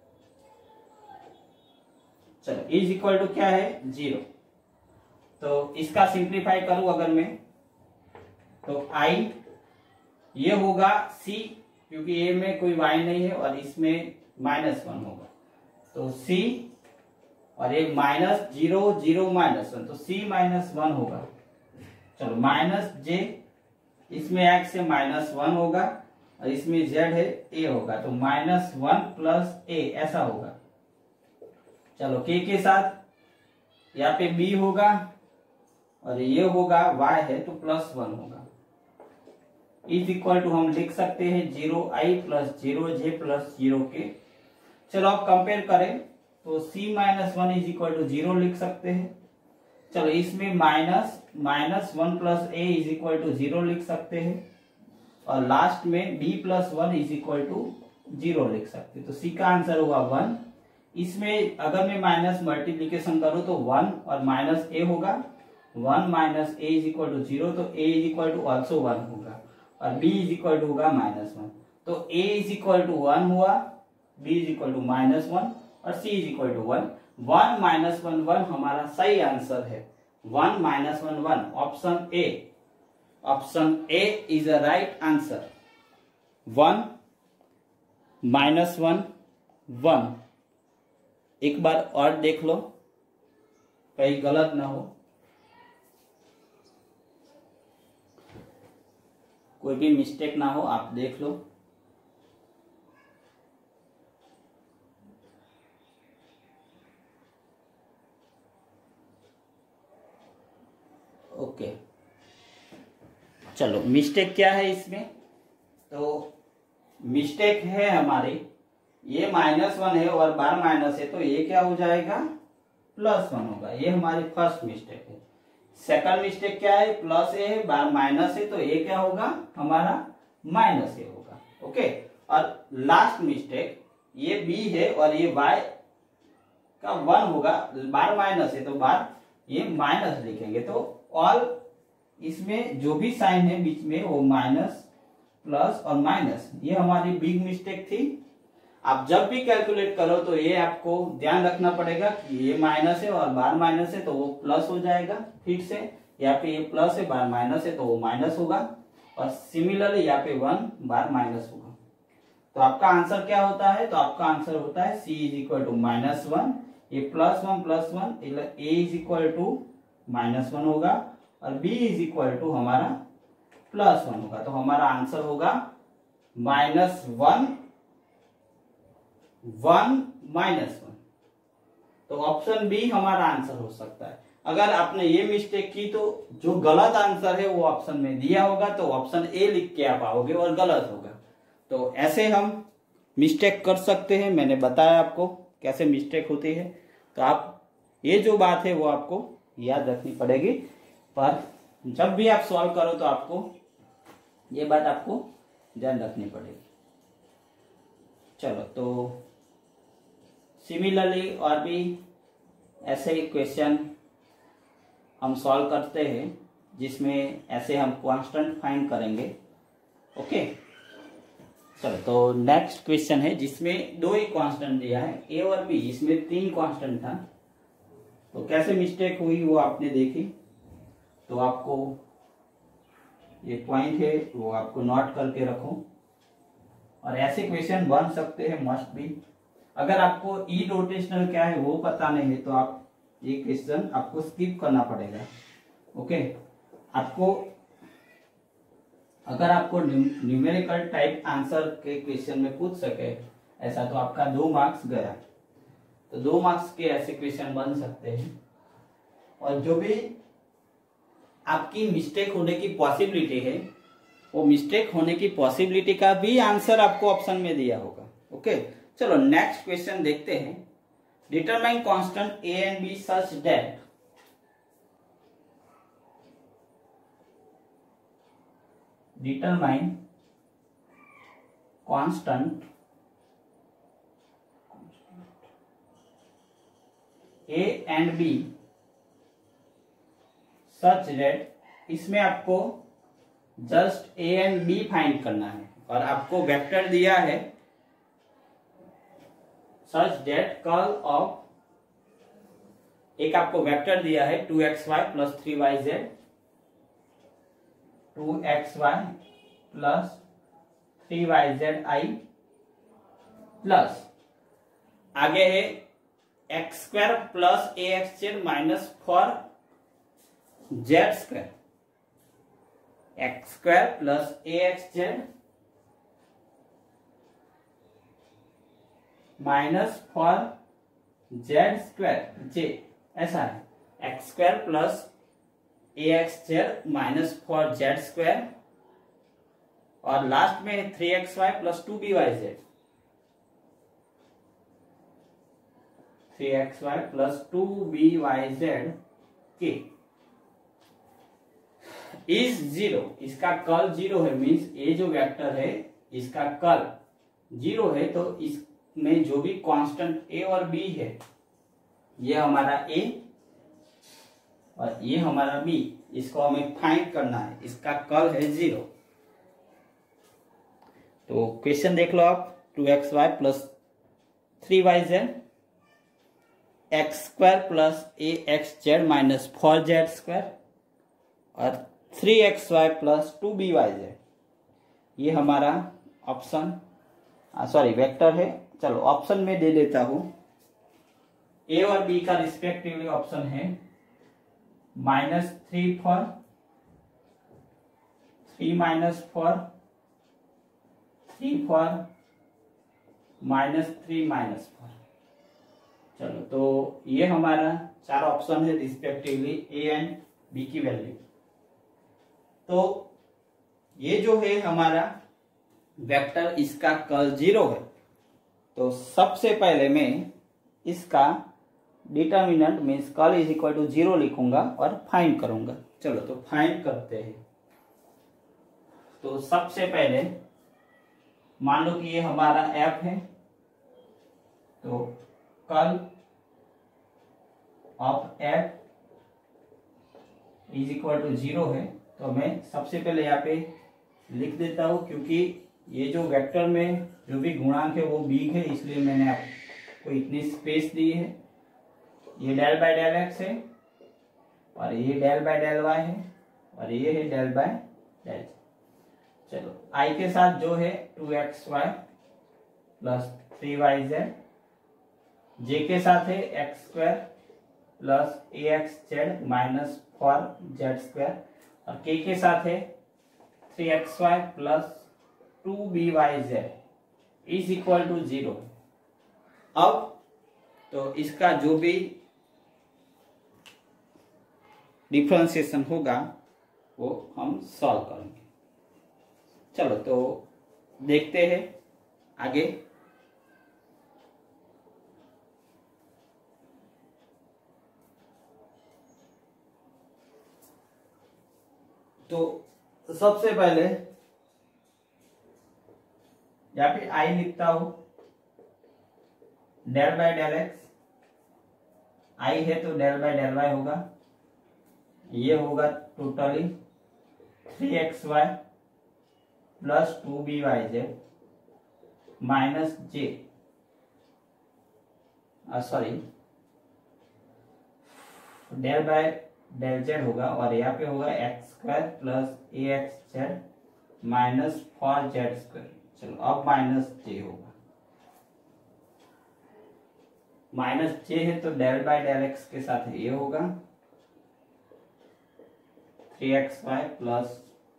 चलो is equal to क्या है 0। तो इसका simplify करूं अगर मैं, तो आई ये होगा सी, क्योंकि ए में कोई वाई नहीं है और इसमें -1 होगा, तो सी और ये -0 0 -1, तो सी -1 होगा। चलो माइनस जे, इसमें एक्स है -1 होगा और इसमें जेड है ए होगा, तो -1 प्लस ए ऐसा होगा। चलो के साथ यहाँ पे बी होगा और ये होगा y है तो +1 होगा। इज इक्वल टू हम लिख सकते हैं 0i plus 0j plus 0k। चलो आप कंपेयर करें तो c-1 इज इक्वल टू 0 लिख सकते हैं। चलो इसमें -1 plus a is equal to 0 लिख सकते हैं और लास्ट में b plus 1 is equal to 0 लिख सकते हैं। तो c का आंसर हुआ 1। इसमें अगर मैं माइनस मल्टीप्लीकेशन करूं तो 1 और माइनस a होगा, 1 minus a is equal to 0, तो a is equal to also 1 होगा और b इज इक्वल टू होगा -1। तो a इज इक्वल टू 1 हुआ, b इज इक्वल टू -1 और c इज इक्वल टू 1। 1 -1 1 हमारा सही आंसर है। 1 -1 1 option A, option A is a right answer. 1 -1 1। एक बार और देख लो कहीं गलत ना हो, कोई भी मिस्टेक ना हो, आप देख लो। ओके चलो मिस्टेक क्या है इसमें, तो मिस्टेक है हमारी ये -1 है और बार माइनस है, तो ये क्या हो जाएगा +1 होगा। ये हमारी फर्स्ट मिस्टेक है। सेकंड मिस्टेक क्या है, प्लस ए है बार माइनस है, तो ये क्या होगा हमारा -a होगा। ओके, और लास्ट मिस्टेक ये b है और ये y का 1 होगा, बार माइनस है तो बार ये माइनस लिखेंगे, तो ऑल इसमें जो भी साइन है बीच में वो माइनस प्लस और माइनस, ये हमारी बिग मिस्टेक थी। आप जब भी कैलकुलेट करो तो ये आपको ध्यान रखना पड़ेगा कि ये माइनस है और बार माइनस है तो वो प्लस हो जाएगा फिर से, यहाँ पे ये प्लस है बार माइनस है तो वो माइनस होगा, और सिमिलरली यहाँ पे 1 बार माइनस होगा। तो आपका आंसर क्या होता है, तो आपका आंसर होता है c इज इक्वल टू -1, ये +1 ए इज इक्वल टू -1 होगा और b इज इक्वल टू हमारा +1 होगा। तो हमारा आंसर होगा -1 1 -1। तो ऑप्शन बी हमारा आंसर हो सकता है। अगर आपने ये मिस्टेक की तो जो गलत आंसर है वो ऑप्शन में दिया होगा, तो ऑप्शन ए लिख के आप आओगे और गलत होगा। तो ऐसे हम मिस्टेक कर सकते हैं, मैंने बताया आपको कैसे मिस्टेक होती है। तो आप ये जो बात है वो आपको याद रखनी पड़ेगी, पर जब भी आप सॉल्व करो तो आपको ये बात आपको ध्यान रखनी पड़ेगी। चलो, तो सिमिलरली और भी ऐसे क्वेश्चन हम सॉल्व करते हैं जिसमें ऐसे हम कांस्टेंट फाइंड करेंगे। ओके, चलो, तो नेक्स्ट क्वेश्चन है जिसमें 2 ही कांस्टेंट दिया है, ए और बी, इसमें 3 कांस्टेंट था। तो कैसे मिस्टेक हुई वो आपने देखी, तो आपको ये पॉइंट है वो आपको नोट करके रखो, और ऐसे क्वेश्चन बन सकते हैं मस्ट बी। अगर आपको ई रोटेशनल क्या है वो पता नहीं है तो आप ये क्वेश्चन आपको स्किप करना पड़ेगा। ओके, आपको अगर आपको न्यूमेरिकल टाइप आंसर के क्वेश्चन में पूछ सके ऐसा, तो आपका 2 मार्क्स गया। तो 2 मार्क्स के ऐसे क्वेश्चन बन सकते हैं, और जो भी आपकी मिस्टेक होने की पॉसिबिलिटी है वो मिस्टेक होने की पॉसिबिलिटी का भी आंसर आपको ऑप्शन में दिया होगा। ओके, चलो नेक्स्ट क्वेश्चन देखते हैं। Determine constant A and B such that determine constant A and B such that, इसमें आपको just A and B find करना है और आपको वेक्टर दिया है सच डेट कर्ल ऑफ, एक आपको वेक्टर दिया है 2xy plus 3yz, 2xy plus 3yzi plus आगे है x square plus a x z minus 4z², x square plus a x z minus 4z² j, ऐसा है x square plus a x z minus 4z² और last में 3xy plus 2byz, 3xy plus 2byz के is 0, इसका curl 0 है, means ये जो vector है इसका कर्ल 0 है, तो इसमें जो भी कांस्टेंट a और b है, ये हमारा a और ये हमारा b, इसको हमें फाइंड करना है, इसका कर्ल है 0। तो क्वेश्चन देख लो आप, 2xy plus 3yz, x square plus a x z minus 4z² और 3xy प्लस 2byz, ये हमारा ऑप्शन सॉरी वेक्टर है। चलो ऑप्शन में दे देता हूं, ए और बी का रिस्पेक्टिवली ऑप्शन है -3 4, 3 -4, 3 4, -3 -4। चलो तो ये हमारा 4 ऑप्शन है रिस्पेक्टिवली ए एंड बी की वैल्यू। तो ये जो है हमारा वेक्टर, इसका कर्ल 0 है, तो सबसे पहले मैं इसका determinant means curl is equal to 0 लिखूंगा और फाइंड करूंगा। चलो तो फाइंड करते हैं। तो सबसे पहले मान लो कि ये हमारा f है, तो curl of f is equal to 0 है, तो मैं सबसे पहले यहाँ पे लिख देता हूं, क्योंकि ये जो वेक्टर में जो भी गुणांक है वो बिग है, इसलिए मैंने आपको इतनी स्पेस दी है। ये डेल बाय डेल एक्स है और ये डेल बाय डेल वाई है और ये है डेल बाय डेल। चलो आई के साथ जो है 2xy प्लस 3yz, जे के साथ है x square plus a x z minus 4z² और के साथ है 3xy plus 2byz is equal to 0। अब तो इसका जो भी डिफरेंशिएशन होगा वो हम सॉल्व करेंगे। चलो तो देखते हैं आगे। तो सबसे पहले यहाँ पे आई लिखता हूं, del by del x, i है तो डेल बाय डेल वाई होगा, ये होगा totally 3xy plus 2byz minus j, sorry del by del Z होगा और यहाँ पे होगा x square plus a x z minus 4z²। चलो अब माइनस जे होगा, माइनस जे है तो डेल बाय डेल एक्स के साथ ये होगा 3xy प्लस,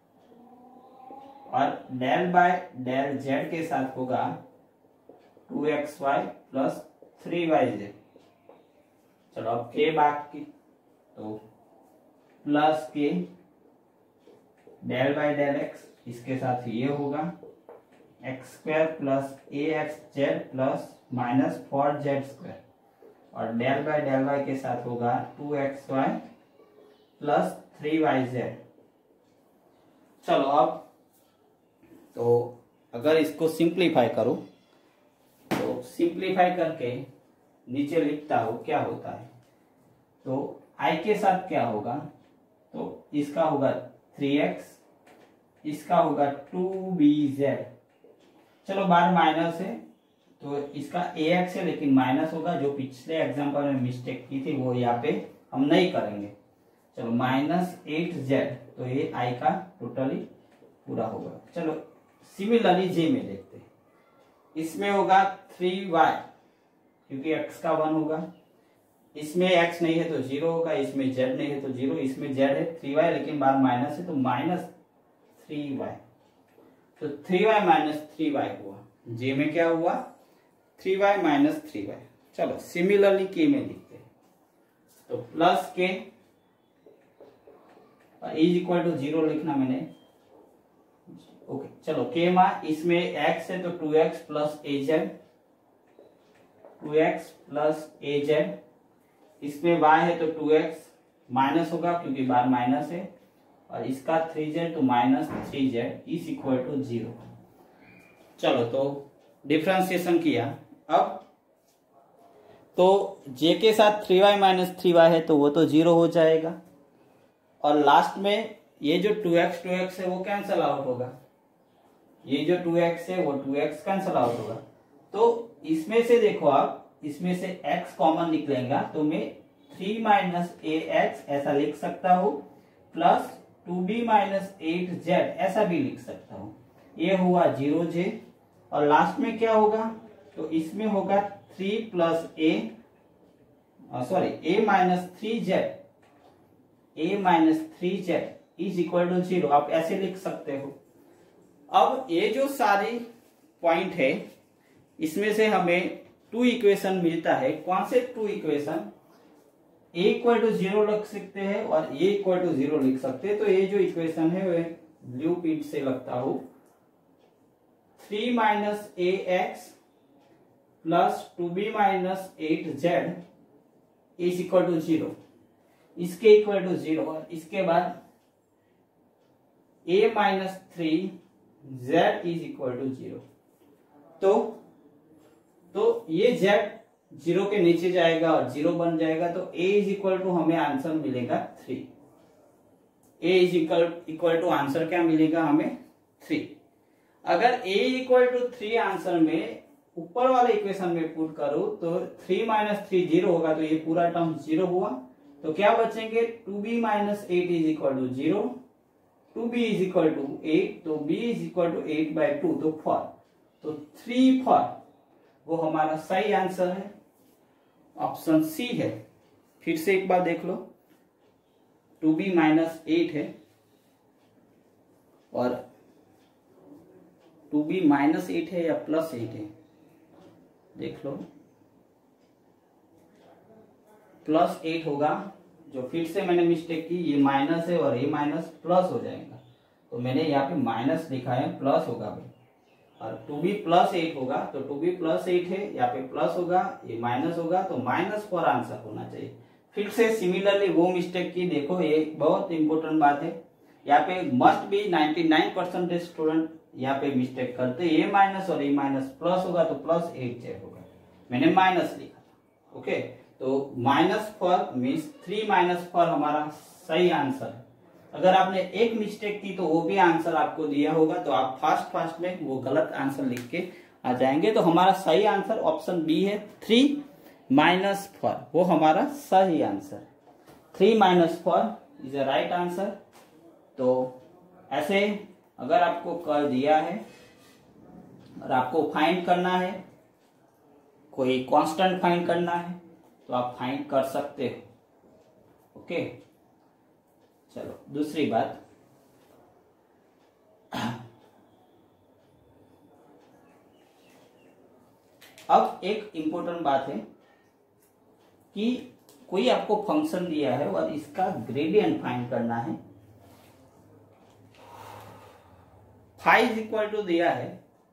और डेल बाय डेल जेड के साथ होगा 2xy प्लस 3yz। चलो अब के बाकी, तो plus k del by del x, इसके साथ ये होगा x square plus a x z plus minus 4z² और डेल बाय डेल वाई के साथ होगा 2xy प्लस 3yz। चलो अब तो अगर इसको सिंप्लीफाई करूं तो सिंप्लीफाई करके नीचे लिखता हूं क्या होता है, तो i के साथ क्या होगा, तो इसका होगा 3x, इसका होगा 2bz। चलो बार माइनस है तो इसका ax है लेकिन माइनस होगा, जो पिछले एग्जांपल में मिस्टेक की थी वो यहाँ पे हम नहीं करेंगे। चलो -8z, तो ये i का टोटली पूरा होगा। चलो सिमिलरली j में देखते हैं, इसमें होगा 3y क्योंकि x का 1 होगा, इसमें x नहीं है तो 0 होगा, इसमें z नहीं है तो 0, इसमें z है 3y लेकिन बार माइनस है तो -3y, तो 3y - 3y हुआ। j में क्या हुआ 3y - 3y। चलो सिमिलरली k में लिखते हैं, तो plus k is equal to 0 लिखना मैंने। ओके चलो k में इसमें x है तो 2x plus az, 2x plus az, इसमें y है तो 2x माइनस होगा क्योंकि बार माइनस है, और इसका 3z तो -3z इज इक्वल टू 0। चलो तो डिफरेंशिएशन किया, अब तो j के साथ 3y - 3y है तो वो तो 0 हो जाएगा, और लास्ट में ये जो 2x है वो कैंसल आउट होगा, ये जो 2x है वो 2x कैंसल आउट होगा। तो इसमें से देखो आप, इसमें से x कॉमन निकलेगा तो मैं 3 - ax ऐसा लिख सकता हूँ, प्लस 2b - 8z ऐसा भी लिख सकता हूँ। ये हुआ 0j, और लास्ट में क्या होगा, तो इसमें होगा 3 plus a -3z is equal to 0, आप ऐसे लिख सकते हो। अब ये जो सारी पॉइंट है इसमें से हमें 2 इक्वेशन मिलता है। कौन से 2 इक्वेशन, a इक्वल टू 0 लिख सकते हैं और a इक्वल टू 0 लिख सकते हैं। तो ये जो इक्वेशन है वे ब्लू पीट से लगता हूं, 3 - ax plus 2b - 8z is equal to 0, इसके इक्वल टू 0, और इसके बाद a - 3z is equal to 0। तो ये z 0 के नीचे जाएगा और 0 बन जाएगा, तो a इज इक्वल टू हमें आंसर मिलेगा 3। a is equal to answer क्या मिलेगा हमें 3। अगर a इक्वल टू 3 आंसर में ऊपर वाले इक्वेशन में पुट करूं तो 3 - 3 0 होगा, तो ये पूरा टर्म 0 हुआ। तो क्या बचेंगे 2b - 8 is equal to 0, 2b is equal to 8, तो b इज इक्वल टू 8/2, तो 4, तो 3 4 वो हमारा सही आंसर है, ऑप्शन सी है। फिर से एक बार देख लो, 2b - 8 है और 2b - 8 है या +8 है, देख लो +8 होगा, जो फिर से मैंने मिस्टेक की, ये माइनस है और ये माइनस प्लस हो जाएगा, तो मैंने यहाँ पे माइनस लिखा है, प्लस होगा भाई, और 2b + 8 होगा, तो 2b + 8 है, यहाँ पे प्लस होगा, ये माइनस होगा, तो -4 आंसर होना चाहिए। फिर से सिमिलरली वो मिस्टेक की, देखो ये बहुत इंपॉर्टेंट बात है, यहाँ पे मस्ट भी 99% स्टूडेंट यहाँ पे मिस्टेक करते, ये माइनस और ये माइनस प्लस होगा तो +8z होगा, मैंने माइनस लिखा था। ओके, तो -4 मीन्स 3 - 4 हमारा सही आंसर है। अगर आपने एक मिस्टेक की तो वो भी आंसर आपको दिया होगा, तो आप फास्ट में वो गलत आंसर लिख के आ जाएंगे। तो हमारा सही आंसर ऑप्शन बी है, 3 - 4 वो हमारा सही आंसर है। 3 - 4 इज अ राइट आंसर। तो ऐसे अगर आपको कर दिया है और आपको फाइंड करना है, कोई कांस्टेंट फाइंड करना है, तो आप फाइंड कर सकते हो। ओके, चलो दूसरी बात, अब एक इंपॉर्टेंट बात है कि कोई आपको फंक्शन दिया है और इसका ग्रेडियंट फाइंड करना है। फाई इज इक्वल टू दिया है,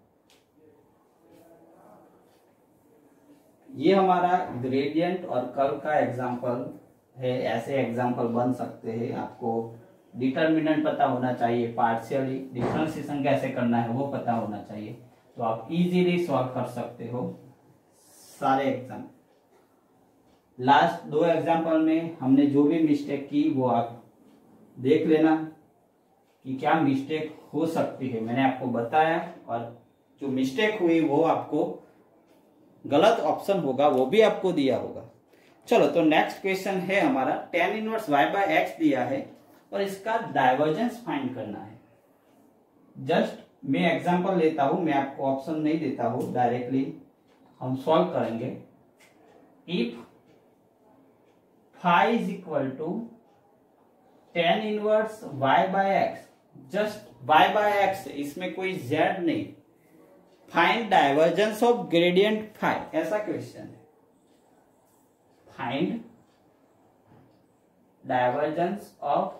ये हमारा ग्रेडियंट और कर्व का एग्जांपल है, ऐसे एग्जांपल बन सकते हैं। आपको डिटर्मिनेंट पता होना चाहिए, पार्शियली डिफरेंशिएशन कैसे करना है वो पता होना चाहिए, तो आप इजीली सॉल्व कर सकते हो सारे एग्जाम। लास्ट 2 एग्जाम्पल में हमने जो भी मिस्टेक की वो आप देख लेना कि क्या मिस्टेक हो सकती है, मैंने आपको बताया, और जो मिस्टेक हुई वो आपको गलत ऑप्शन होगा वो भी आपको दिया होगा। चलो तो नेक्स्ट क्वेश्चन है हमारा tan इनवर्स y/x दिया है और इसका डाइवर्जेंस फाइंड करना है। जस्ट मैं एग्जांपल लेता हूं, मैं आपको ऑप्शन नहीं देता हूं, डायरेक्टली हम सॉल्व करेंगे। If phi is equal to tan inverse y/x, just y/x, इसमें कोई z नहीं, find divergence of gradient phi, ऐसा क्वेश्चन है। Find divergence of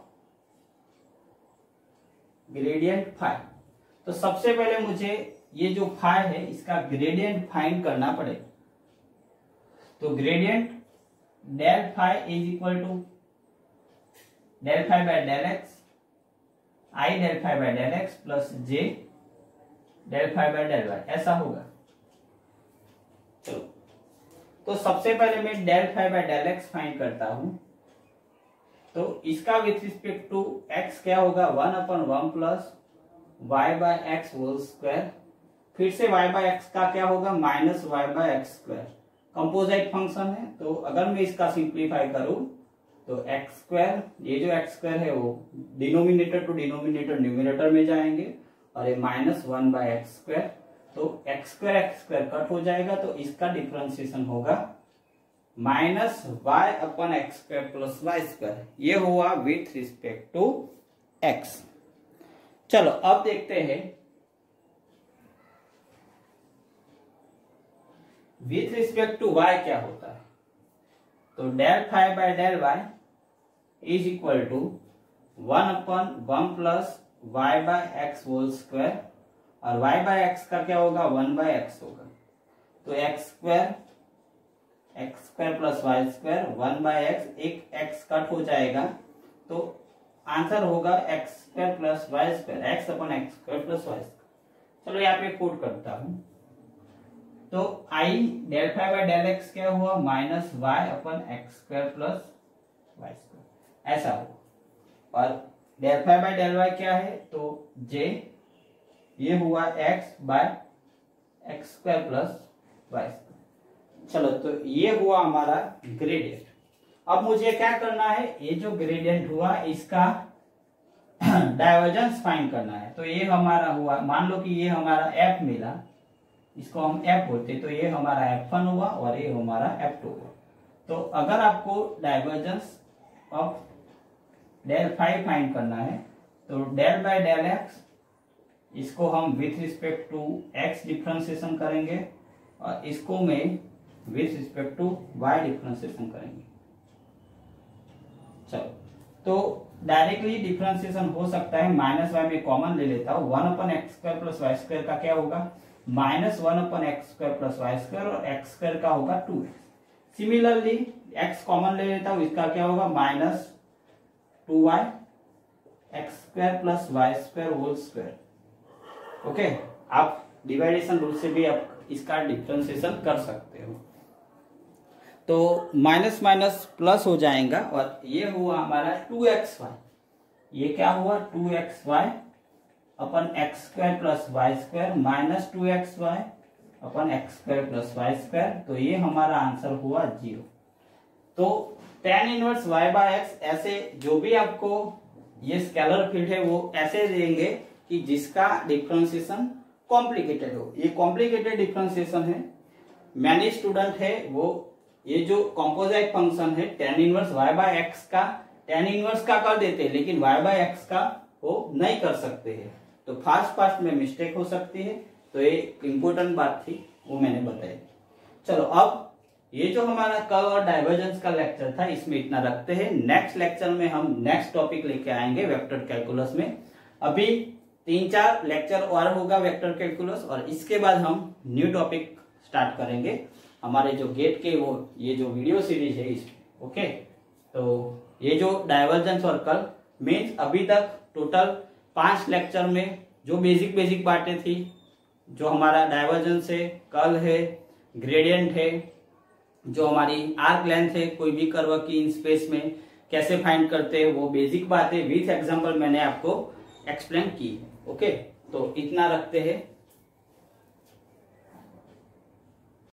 gradient phi. तो सबसे पहले मुझे ये जो फाई है इसका ग्रेडियंट फाइंड करना पड़ेगा। तो gradient del phi is equal to del phi by del x, i del phi by del x plus j del phi by del y, ऐसा होगा। चलो तो सबसे पहले मैं del phi by del x find करता हूं। तो इसका विथ रिस्पेक्ट टू एक्स क्या होगा, 1/1 plus y by x whole square, फिर से वाई बाय एक्स का क्या होगा, minus y by x square. Composite function है, तो अगर मैं इसका सिंप्लीफाई करूं तो एक्स स्क्वायर, ये जो एक्स स्क्वायर है वो डिनोमिनेटर टू डिनोमिनेटर न्यूमिनेटर में जाएंगे, और ये -1 बाय एक्स स्क्वायर, तो एक्स स्क्वायर कट हो जाएगा, तो इसका डिफरेंशिएशन होगा -y/x² प्लस वाई स्क्वायर। ये हुआ विथ रिस्पेक्ट टू एक्स। चलो अब देखते हैं विथ रिस्पेक्ट टू y क्या होता है। तो del phi by del y is equal to 1/1 plus y by x whole square, और y बाय एक्स का क्या होगा, 1 बाय एक्स होगा। तो x square plus Y square 1 by x, एक एक्स कट हो जाएगा, तो आंसर होगा x square plus Y square, x upon x square plus Y square. चलो यहाँ पे कोट करता हूं। तो i del phi by del x क्या हुआ, minus y upon x square plus Y square, ऐसा हुआ। और del phi by del y क्या है, तो जे, ये हुआ x by x square plus Y square. चलो तो ये हुआ हमारा ग्रेडियंट। अब मुझे क्या करना है, ये जो ग्रेडियंट हुआ इसका डाइवर्जेंस फाइंड करना है। तो ये हमारा हुआ, मान लो कि ये हमारा एफ मिला, इसको हम एफ बोलते, तो ये हमारा F1 हुआ और ये हमारा F2 हुआ। तो अगर आपको divergence of del phi find करना है तो डेल बाय डेल एक्स, इसको हम with respect to x differentiation करेंगे, और इसको में with respect to y differentiation करेंगे। चलो तो डायरेक्टली डिफरेंशिएशन हो सकता है, माइनस वाई में कॉमन ले लेता हूं, 1/x square plus Y square का क्या होगा, -1/x square plus Y square, और एक्स स्क्वायर का होगा 2x। सिमिलरली x कॉमन ले लेता हूं, इसका क्या होगा, -2y x square plus Y square whole square. Okay, आप डिवाइडेशन रूल से भी आप इसका डिफरेंशिएशन कर सकते हो। तो माइनस माइनस प्लस हो जाएगा, और ये हुआ हमारा 2xy, ये क्या हुआ 2xy upon x square plus Y square minus 2xy upon x square plus Y square. तो ये हमारा आंसर हुआ 0। तो tan inverse y by x, ऐसे जो भी आपको ये स्केलर फील्ड है वो ऐसे देंगे कि जिसका डिफरेंशिएशन कॉम्प्लिकेटेड हो। ये कॉम्प्लिकेटेड डिफरेंशिएशन है, मैनी स्टूडेंट है वो ये जो कंपोजिट फंक्शन है tan inverse y by x का tan इनवर्स का कर देते हैं, लेकिन y बाय एक्स का वो नहीं कर सकते हैं। तो फास्ट में मिस्टेक हो सकती है, तो ये इंपॉर्टेंट बात थी, वो मैंने बताई। चलो अब ये जो हमारा कर्व और डाइवर्जेंस का लेक्चर था इसमें इतना रखते हैं। नेक्स्ट लेक्चर में हम नेक्स्ट टॉपिक लेके आएंगे वेक्टर कैलकुलस में। अभी 3-4 लेक्चर और होगा वेक्टर कैलकुलस, और इसके बाद हम न्यू टॉपिक स्टार्ट करेंगे हमारे जो गेट के वो ये जो वीडियो सीरीज है इसमें। ओके, तो ये जो डाइवर्जेंस और कर्व मीन्स अभी तक टोटल 5 लेक्चर में जो बेसिक बातें थी, जो हमारा डाइवर्जेंस है, कर्ल है, ग्रेडियंट है, जो हमारी आर्क लेंथ है, कोई भी कर्व की इन स्पेस में कैसे फाइंड करते हैं, वो बेसिक बातें विथ एग्जांपल मैंने आपको एक्सप्लेन की है। ओके, तो इतना रखते हैं।